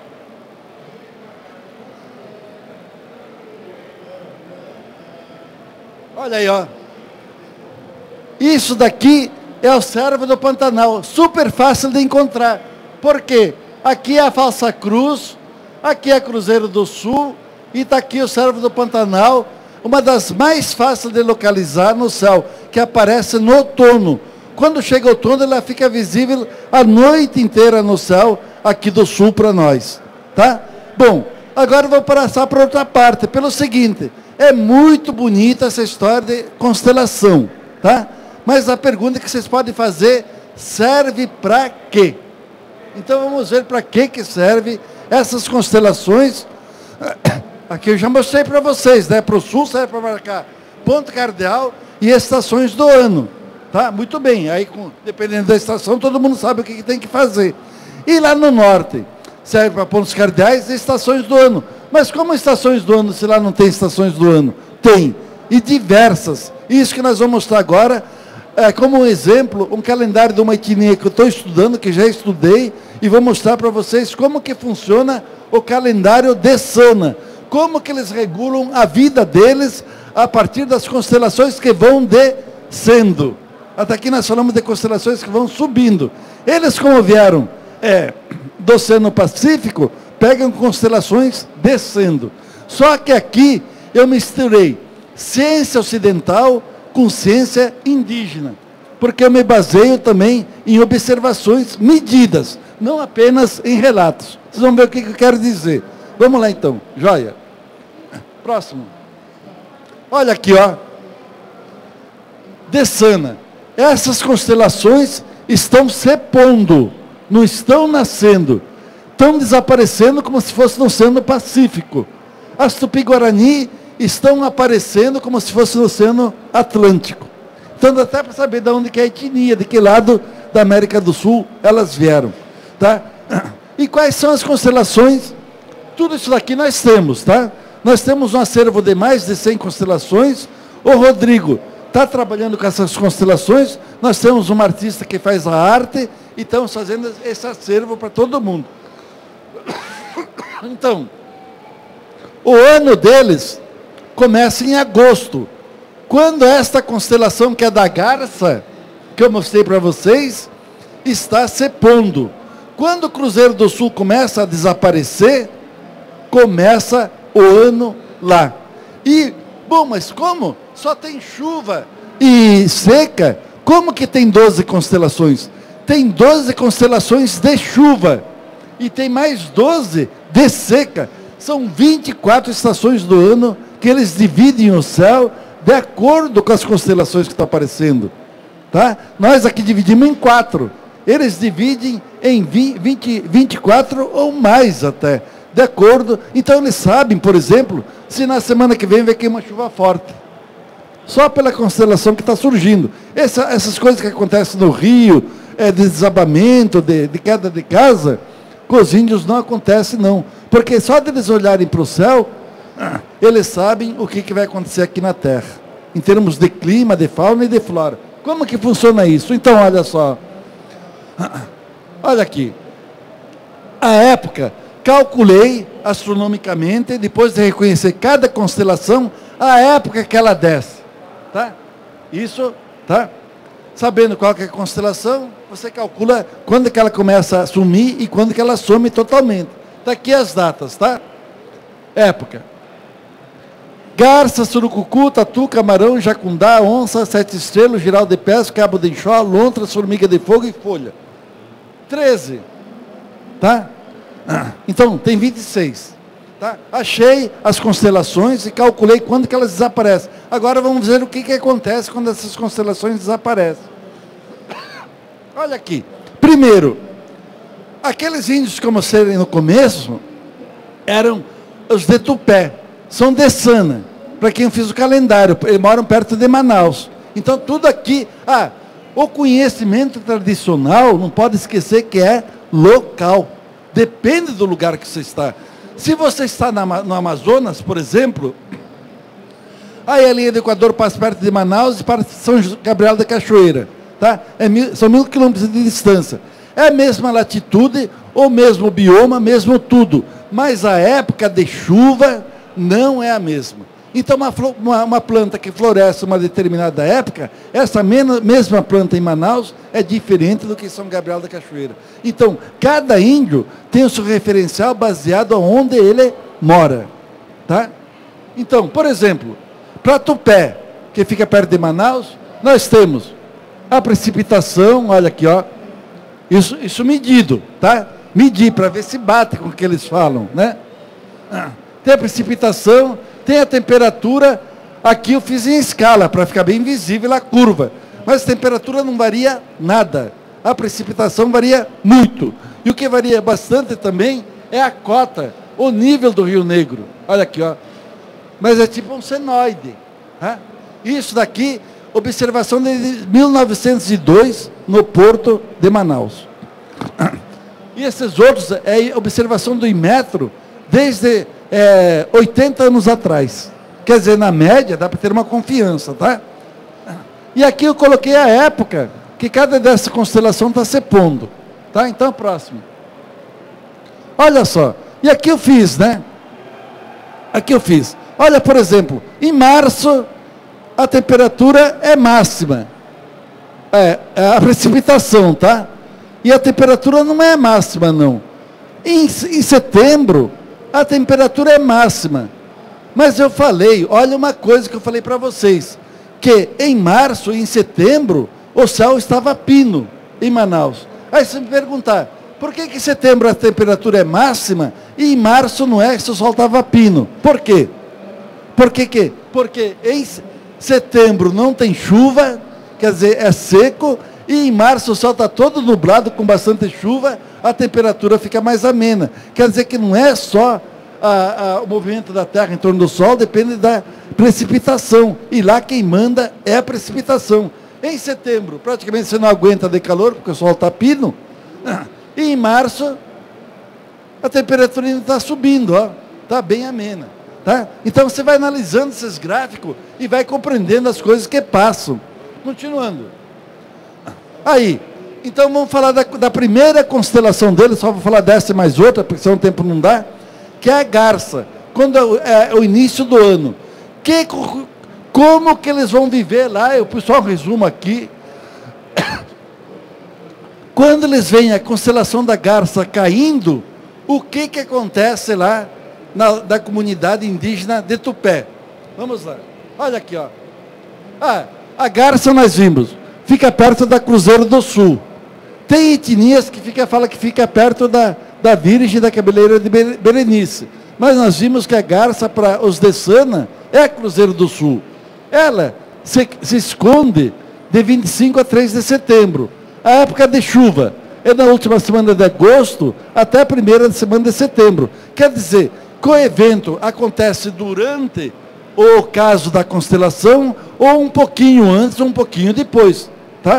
B: Olha aí, ó. Isso daqui é o Cervo do Pantanal. Super fácil de encontrar. Por quê? Aqui é a Falsa Cruz, aqui é Cruzeiro do Sul, e está aqui o Cervo do Pantanal, uma das mais fáceis de localizar no céu, que aparece no outono. Quando chega o outono, ela fica visível a noite inteira no céu, aqui do sul para nós. Tá? Bom, agora eu vou passar para outra parte, pelo seguinte, é muito bonita essa história de constelação, tá? Mas a pergunta que vocês podem fazer, serve para quê? Então vamos ver para que serve essas constelações. Aqui eu já mostrei para vocês, né? Para o sul serve para marcar ponto cardeal e estações do ano. Tá? Muito bem, aí dependendo da estação, todo mundo sabe o que tem que fazer. E lá no norte, serve para pontos cardeais e estações do ano. Mas como estações do ano, se lá não tem estações do ano? Tem, e diversas. Isso que nós vamos mostrar agora, como um exemplo, um calendário de uma etnia que eu estou estudando, que já estudei, e vou mostrar para vocês como que funciona o calendário de Sana, como que eles regulam a vida deles a partir das constelações que vão descendo. Até aqui nós falamos de constelações que vão subindo. Eles, como vieram do Oceano Pacífico, pegam constelações descendo. Só que aqui eu misturei ciência ocidental com ciência indígena, porque eu me baseio também em observações medidas, não apenas em relatos. Vocês vão ver o que eu quero dizer. Vamos lá então, joia. Próximo. Olha aqui, ó. Dessana. Essas constelações estão se pondo, não estão nascendo. Estão desaparecendo como se fosse no Oceano Pacífico. As Tupi-Guarani estão aparecendo como se fosse no Oceano Atlântico. Então dá até para saber de onde que é a etnia, de que lado da América do Sul elas vieram. Tá? E quais são as constelações? Tudo isso daqui nós temos, tá? Nós temos um acervo de mais de 100 constelações. O Rodrigo está trabalhando com essas constelações. Nós temos uma artista que faz a arte e estamos fazendo esse acervo para todo mundo. Então, o ano deles começa em agosto, quando esta constelação que é da Garça, que eu mostrei para vocês, está se pondo. Quando o Cruzeiro do Sul começa a desaparecer, começa o ano lá. E, bom, mas como? Só tem chuva e seca. Como que tem 12 constelações? Tem 12 constelações de chuva. E tem mais 12 de seca. São 24 estações do ano que eles dividem o céu de acordo com as constelações que estão aparecendo. Tá? Nós aqui dividimos em 4. Eles dividem em 24 ou mais até. De acordo. Então eles sabem, por exemplo, se na semana que vem vai cair uma chuva forte. Só pela constelação que está surgindo. Essas coisas que acontecem no Rio, de desabamento, de queda de casa, com os índios não acontece não. Porque só deles olharem para o céu, eles sabem o que vai acontecer aqui na Terra. Em termos de clima, de fauna e de flora. Como que funciona isso? Então, olha só. Olha aqui. A época, calculei astronomicamente, depois de reconhecer cada constelação, a época que ela desce. Tá? Isso, tá? Sabendo qual que é a constelação, você calcula quando que ela começa a sumir e quando que ela some totalmente. Está aqui as datas, tá? Época. Garça, surucucu, tatu, camarão, jacundá, onça, 7 estrelas, giral de pés, cabo de enxó, lontra, formiga de fogo e folha. 13. Tá? Então, tem 26. Tá? Achei as constelações e calculei quando que elas desaparecem. Agora vamos ver o que acontece quando essas constelações desaparecem. Olha aqui. Primeiro, aqueles índios que eu mostrei no começo eram os de Tupé. São de Sana. Para quem fez o calendário, eles moram perto de Manaus. Então tudo aqui, o conhecimento tradicional, não pode esquecer que é local. Depende do lugar que você está. Se você está no Amazonas, por exemplo, aí a linha do Equador passa perto de Manaus e para São Gabriel da Cachoeira. Tá? São 1000 quilômetros de distância. É a mesma latitude, o mesmo bioma, mesmo tudo. Mas a época de chuva não é a mesma. Então, uma planta que floresce uma determinada época, essa mesma planta em Manaus é diferente do que em São Gabriel da Cachoeira. Então, cada índio tem o seu referencial baseado onde ele mora. Tá? Então, por exemplo, para Tupé, que fica perto de Manaus, nós temos a precipitação, olha aqui, ó, isso medido, tá? Medir para ver se bate com o que eles falam, né? Tem a precipitação, tem a temperatura, aqui eu fiz em escala, para ficar bem visível a curva. Mas a temperatura não varia nada. A precipitação varia muito. E o que varia bastante também é a cota, o nível do Rio Negro. Olha aqui, ó. Mas é tipo um senoide. Tá? Isso daqui, observação de 1902, no Porto de Manaus. E esses outros, é observação do Inmetro, desde 80 anos atrás. Quer dizer, na média, dá para ter uma confiança, tá? E aqui eu coloquei a época que cada dessa constelação está se pondo. Tá? Então, próximo. Olha só. E aqui eu fiz, né? Aqui eu fiz. Olha, por exemplo, em março, a temperatura é máxima. A precipitação, tá? E a temperatura não é máxima, não. Em setembro, a temperatura é máxima. Mas eu falei, olha uma coisa que eu falei para vocês, que em março e em setembro, o céu estava pino em Manaus. Aí você me perguntar, por que em setembro a temperatura é máxima e em março não é, se o sol estava pino? Por quê? Porque em setembro não tem chuva, quer dizer, é seco, e em março o céu está todo nublado, com bastante chuva, a temperatura fica mais amena. Quer dizer que não é só o movimento da Terra em torno do Sol, depende da precipitação. E lá quem manda é a precipitação. Em setembro, praticamente você não aguenta de calor, porque o Sol está pino. E em março, a temperatura ainda está subindo, está bem amena. Tá? Então você vai analisando esses gráficos e vai compreendendo as coisas que passam. Continuando. Aí, então vamos falar da primeira constelação dele, só vou falar dessa e mais outra, porque senão o tempo não dá, que é a Garça, quando é o início do ano. Como que eles vão viver lá? O pessoal resuma aqui. Quando eles veem a constelação da Garça caindo, o que acontece lá da comunidade indígena de Tupé? Vamos lá. Olha aqui, ó. A Garça nós vimos. Fica perto da Cruzeiro do Sul. Tem etnias que falam que fica perto da Virgem da Cabeleira de Berenice. Mas nós vimos que a Garça, para os de Sana, é a Cruzeiro do Sul. Ela se esconde de 25 a 3 de setembro. A época de chuva é na última semana de agosto até a primeira semana de setembro. Quer dizer, que o evento acontece durante o ocaso da constelação, ou um pouquinho antes, ou um pouquinho depois.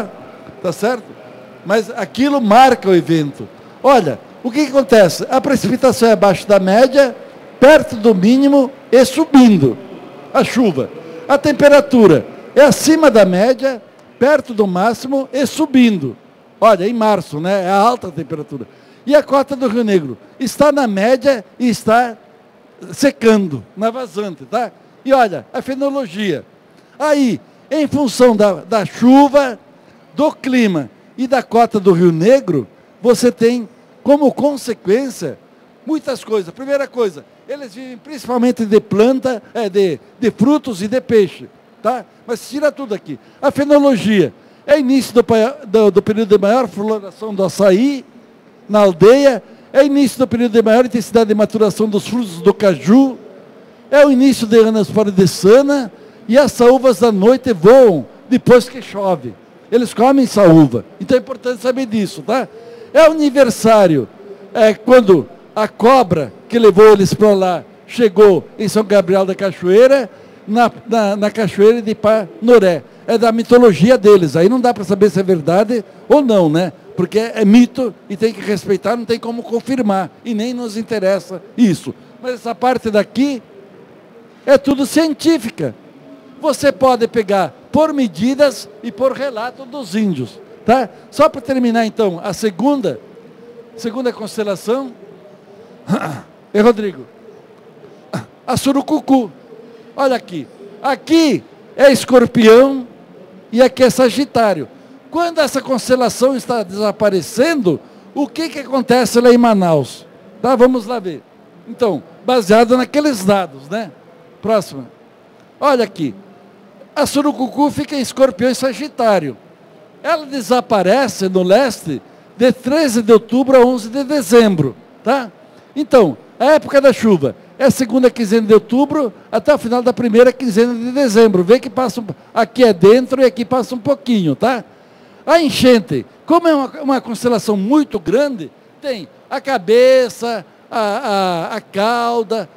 B: Tá certo? Mas aquilo marca o evento. Olha, o que acontece? A precipitação é abaixo da média, perto do mínimo e subindo a chuva. A temperatura é acima da média, perto do máximo e subindo. Olha, em março, né? É a alta temperatura. E a cota do Rio Negro está na média e está secando, na vazante, tá? E olha, a fenologia. Aí, em função da chuva, do clima e da cota do Rio Negro, você tem como consequência muitas coisas. Primeira coisa, eles vivem principalmente de planta, de frutos e de peixe, tá? Mas tira tudo aqui. A fenologia é início do período de maior floração do açaí na aldeia, é início do período de maior intensidade de maturação dos frutos do caju, é o início de Anaspora de Sana, e as saúvas da noite voam depois que chove. Eles comem saúva. Então é importante saber disso, tá? É o aniversário, quando a cobra que levou eles para lá chegou em São Gabriel da Cachoeira, na Cachoeira de Ipanoré. É da mitologia deles. Aí não dá para saber se é verdade ou não, né? Porque é mito e tem que respeitar, não tem como confirmar. E nem nos interessa isso. Mas essa parte daqui é tudo científica. Você pode pegar por medidas e por relato dos índios, tá? Só para terminar, então, a segunda constelação, Rodrigo, a Surucucu. Olha aqui. Aqui é Escorpião e aqui é Sagitário. Quando essa constelação está desaparecendo, o que acontece lá em Manaus? Tá? Vamos lá ver. Então, baseado naqueles dados, né? Próxima. Olha aqui. A Surucucu fica em Escorpião e Sagitário. Ela desaparece no leste de 13 de outubro a 11 de dezembro. Tá? Então, a época da chuva é a segunda quinzena de outubro até o final da primeira quinzena de dezembro. Vê que passa aqui é dentro e aqui passa um pouquinho, tá? A enchente, como é uma constelação muito grande, tem a cabeça, a cauda,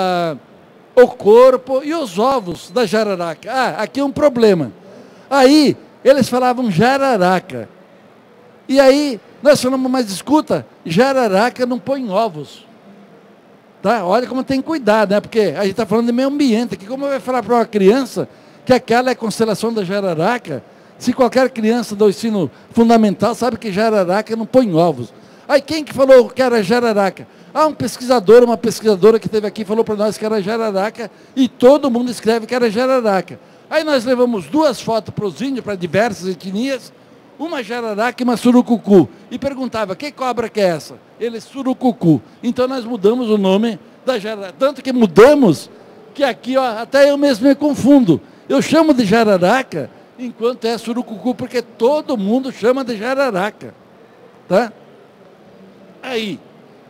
B: o corpo e os ovos da jararaca. Aqui é um problema. Aí, eles falavam jararaca. E aí, nós falamos, mas escuta, jararaca não põe ovos. Tá? Olha como tem que cuidar, né? Porque a gente está falando de meio ambiente. Aqui, como vai falar para uma criança que aquela é a constelação da jararaca, se qualquer criança do ensino fundamental sabe que jararaca não põe ovos. Aí quem que falou que era jararaca? Um pesquisador, uma pesquisadora que esteve aqui falou para nós que era jararaca e todo mundo escreve que era jararaca. Aí nós levamos 2 fotos para os índios, para diversas etnias, uma jararaca e uma surucucu. E perguntava, que cobra que é essa? Ele, surucucu. Então nós mudamos o nome da jararaca. Tanto que mudamos, que aqui, ó, até eu mesmo me confundo. Eu chamo de jararaca, enquanto é surucucu, porque todo mundo chama de jararaca. Tá? Aí,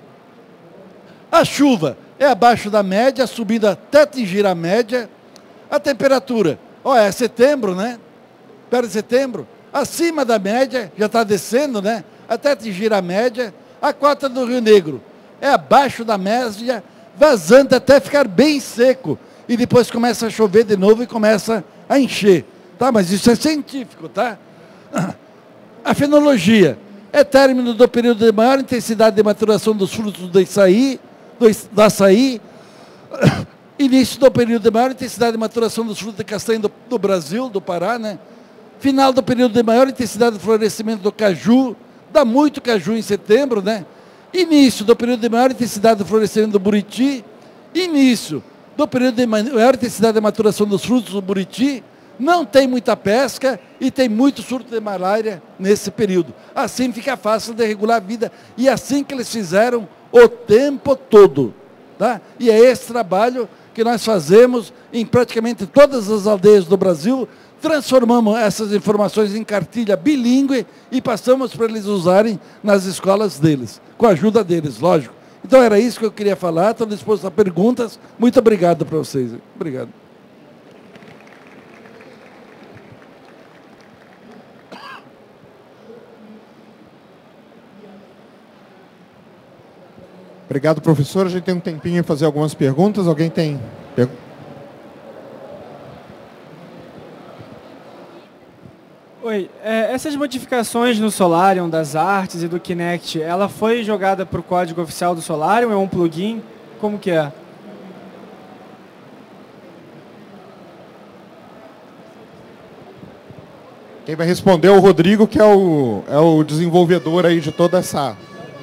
B: a chuva é abaixo da média, subindo até atingir a média. A temperatura, é setembro, né? Perto de setembro, acima da média, já está descendo, né? Até atingir a média. A cota do Rio Negro é abaixo da média, vazando até ficar bem seco. E depois começa a chover de novo e começa a encher. Tá? Mas isso é científico, tá? A fenologia é término do período de maior intensidade de maturação dos frutos do açaí, início do período de maior intensidade de maturação dos frutos de castanha do Brasil, do Pará, né? Final do período de maior intensidade de florescimento do caju, dá muito caju em setembro, né? Início do período de maior intensidade de florescimento do buriti, início do período de maior intensidade de maturação dos frutos do buriti, não tem muita pesca e tem muito surto de malária nesse período. Assim fica fácil de regular a vida. E assim que eles fizeram o tempo todo. Tá? E é esse trabalho que nós fazemos em praticamente todas as aldeias do Brasil. Transformamos essas informações em cartilha bilíngue e passamos para eles usarem nas escolas deles, com a ajuda deles, lógico. Então era isso que eu queria falar. Estou disposto a perguntas. Muito obrigado para vocês. Obrigado.
A: Obrigado, professor. A gente tem um tempinho para fazer algumas perguntas. Alguém tem pergunta?
D: Oi, essas modificações no Solarium, das artes e do Kinect, ela foi jogada para o código oficial do Solarium? É um plugin? Como que é?
A: Quem vai responder é o Rodrigo, que é o desenvolvedor aí de toda essa...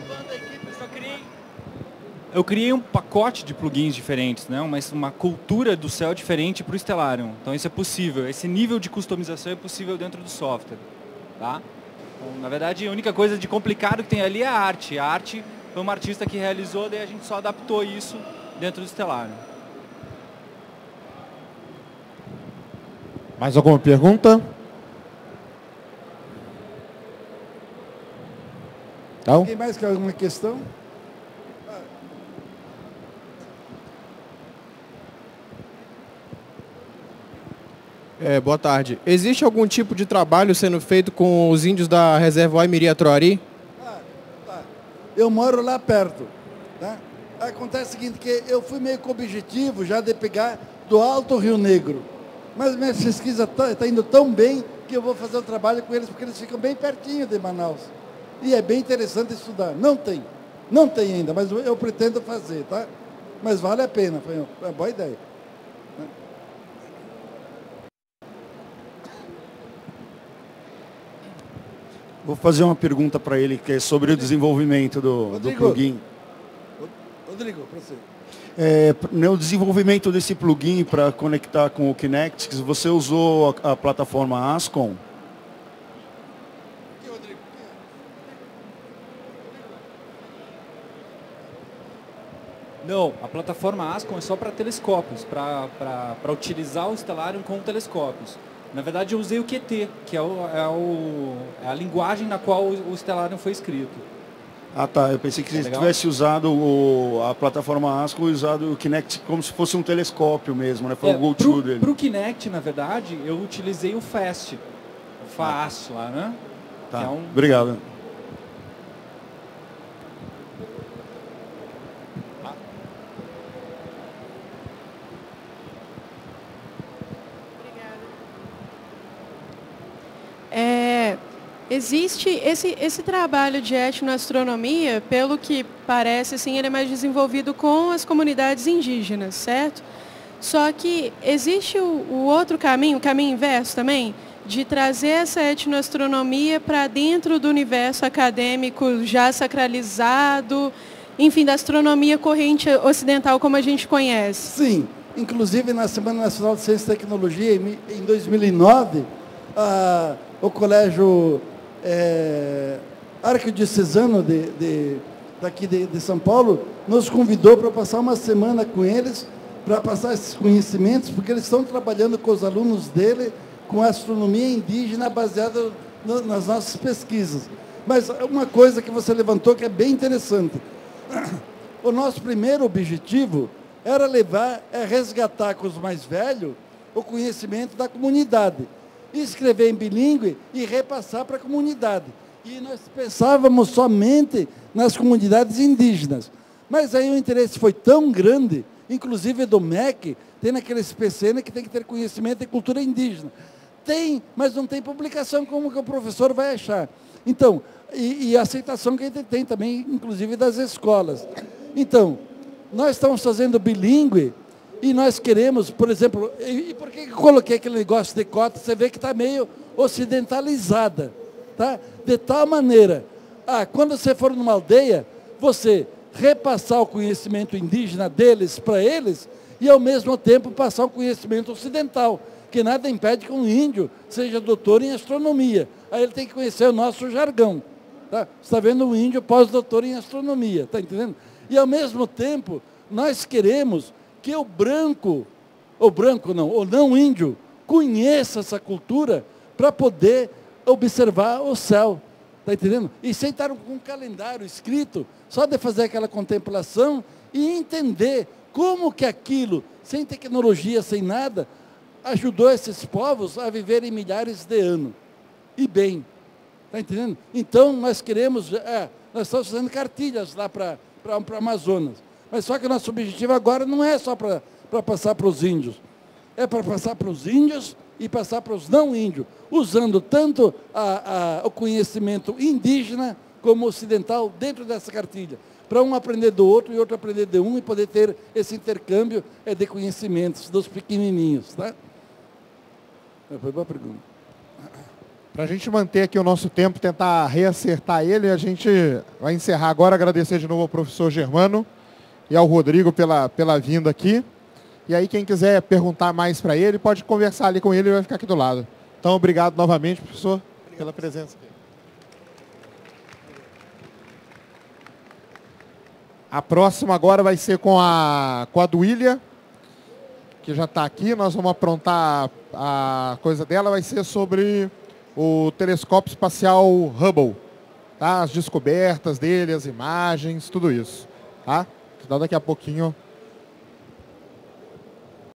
E: Eu criei um pacote de plugins diferentes, né? uma cultura do céu diferente para o Stellarium. Então isso é possível. Esse nível de customização é possível dentro do software. Tá? Então, na verdade, a única coisa de complicado que tem ali é a arte. A arte foi uma artista que realizou, daí a gente só adaptou isso dentro do Stellarium.
A: Mais alguma pergunta? Não?
B: Alguém mais quer alguma questão?
F: Boa tarde. Existe algum tipo de trabalho sendo feito com os índios da reserva Oimiri-Atuari?
B: Tá. Eu moro lá perto. Tá? Acontece o seguinte, que eu fui meio com o objetivo já de pegar do Alto Rio Negro. Mas minha pesquisa está indo tão bem que eu vou fazer o trabalho com eles, porque eles ficam bem pertinho de Manaus. E é bem interessante estudar. Não tem ainda, mas eu pretendo fazer, tá? Mas vale a pena, foi uma boa ideia.
G: Vou fazer uma pergunta para ele, que é sobre o desenvolvimento do plugin.
B: Rodrigo, para você.
G: No desenvolvimento desse plugin para conectar com o Kinect, você usou a plataforma Ascom?
E: Não, a plataforma Ascom é só para telescópios, para utilizar o Stellarium com telescópios. Na verdade, eu usei o Qt, que é a linguagem na qual o Stellarium foi escrito.
G: Ah, tá. Eu pensei que você tivesse usado a plataforma Ascom e usado o Kinect como se fosse um telescópio mesmo, né? Foi o go-to dele.
E: Para o Kinect, na verdade, eu utilizei o FAST, o FAST lá, né?
G: Tá. Obrigado.
H: Existe esse trabalho de etnoastronomia, pelo que parece, assim, ele é mais desenvolvido com as comunidades indígenas, certo? Só que existe o outro caminho, o caminho inverso também, de trazer essa etnoastronomia para dentro do universo acadêmico já sacralizado, enfim, da astronomia corrente ocidental como a gente conhece.
B: Sim, inclusive na Semana Nacional de Ciência e Tecnologia, em 2009, o Colégio Arquidiocesano daqui de São Paulo nos convidou para passar uma semana com eles, para passar esses conhecimentos, porque eles estão trabalhando com os alunos dele com astronomia indígena baseada nas nossas pesquisas. Mas uma coisa que você levantou que é bem interessante. O nosso primeiro objetivo era resgatar com os mais velhos o conhecimento da comunidade, escrever em bilíngue e repassar para a comunidade. E nós pensávamos somente nas comunidades indígenas. Mas aí o interesse foi tão grande, inclusive do MEC, tem naqueles PCN que tem que ter conhecimento de cultura indígena. Tem, mas não tem publicação, como que o professor vai achar? Então, e a aceitação que a gente tem também, inclusive das escolas. Então, nós estamos fazendo bilíngue e nós queremos, por exemplo, e por que eu coloquei aquele negócio de cota? Você vê que está meio ocidentalizada, tá? De tal maneira, quando você for numa aldeia, você repassar o conhecimento indígena deles para eles e, ao mesmo tempo, passar o conhecimento ocidental, que nada impede que um índio seja doutor em astronomia. Aí ele tem que conhecer o nosso jargão. Tá? Você está vendo um índio pós-doutor em astronomia, está entendendo? E, ao mesmo tempo, nós queremos que o não índio, conheça essa cultura para poder observar o céu. Está entendendo? E sem estar com um calendário escrito, só de fazer aquela contemplação e entender como que aquilo, sem tecnologia, sem nada, ajudou esses povos a viverem milhares de anos. E bem. Está entendendo? Então, nós queremos, nós estamos fazendo cartilhas lá para o Amazonas. Mas só que o nosso objetivo agora não é só para passar para os índios. É para passar para os índios e passar para os não índios, usando tanto o conhecimento indígena como ocidental dentro dessa cartilha. Para um aprender do outro e outro aprender de um e poder ter esse intercâmbio de conhecimentos dos pequenininhos. Tá? Foi boa pergunta.
A: Para a gente manter aqui o nosso tempo, tentar reacertar ele, a gente vai encerrar agora, agradecer de novo ao professor Germano e ao Rodrigo pela vinda aqui. E aí quem quiser perguntar mais para ele, pode conversar ali com ele, ele vai ficar aqui do lado. Então, obrigado novamente, professor, pela presença aqui. A próxima agora vai ser com a Duília, que já está aqui. Nós vamos aprontar a coisa dela, vai ser sobre o telescópio espacial Hubble, tá? As descobertas dele, as imagens, tudo isso, tá? Então daqui a pouquinho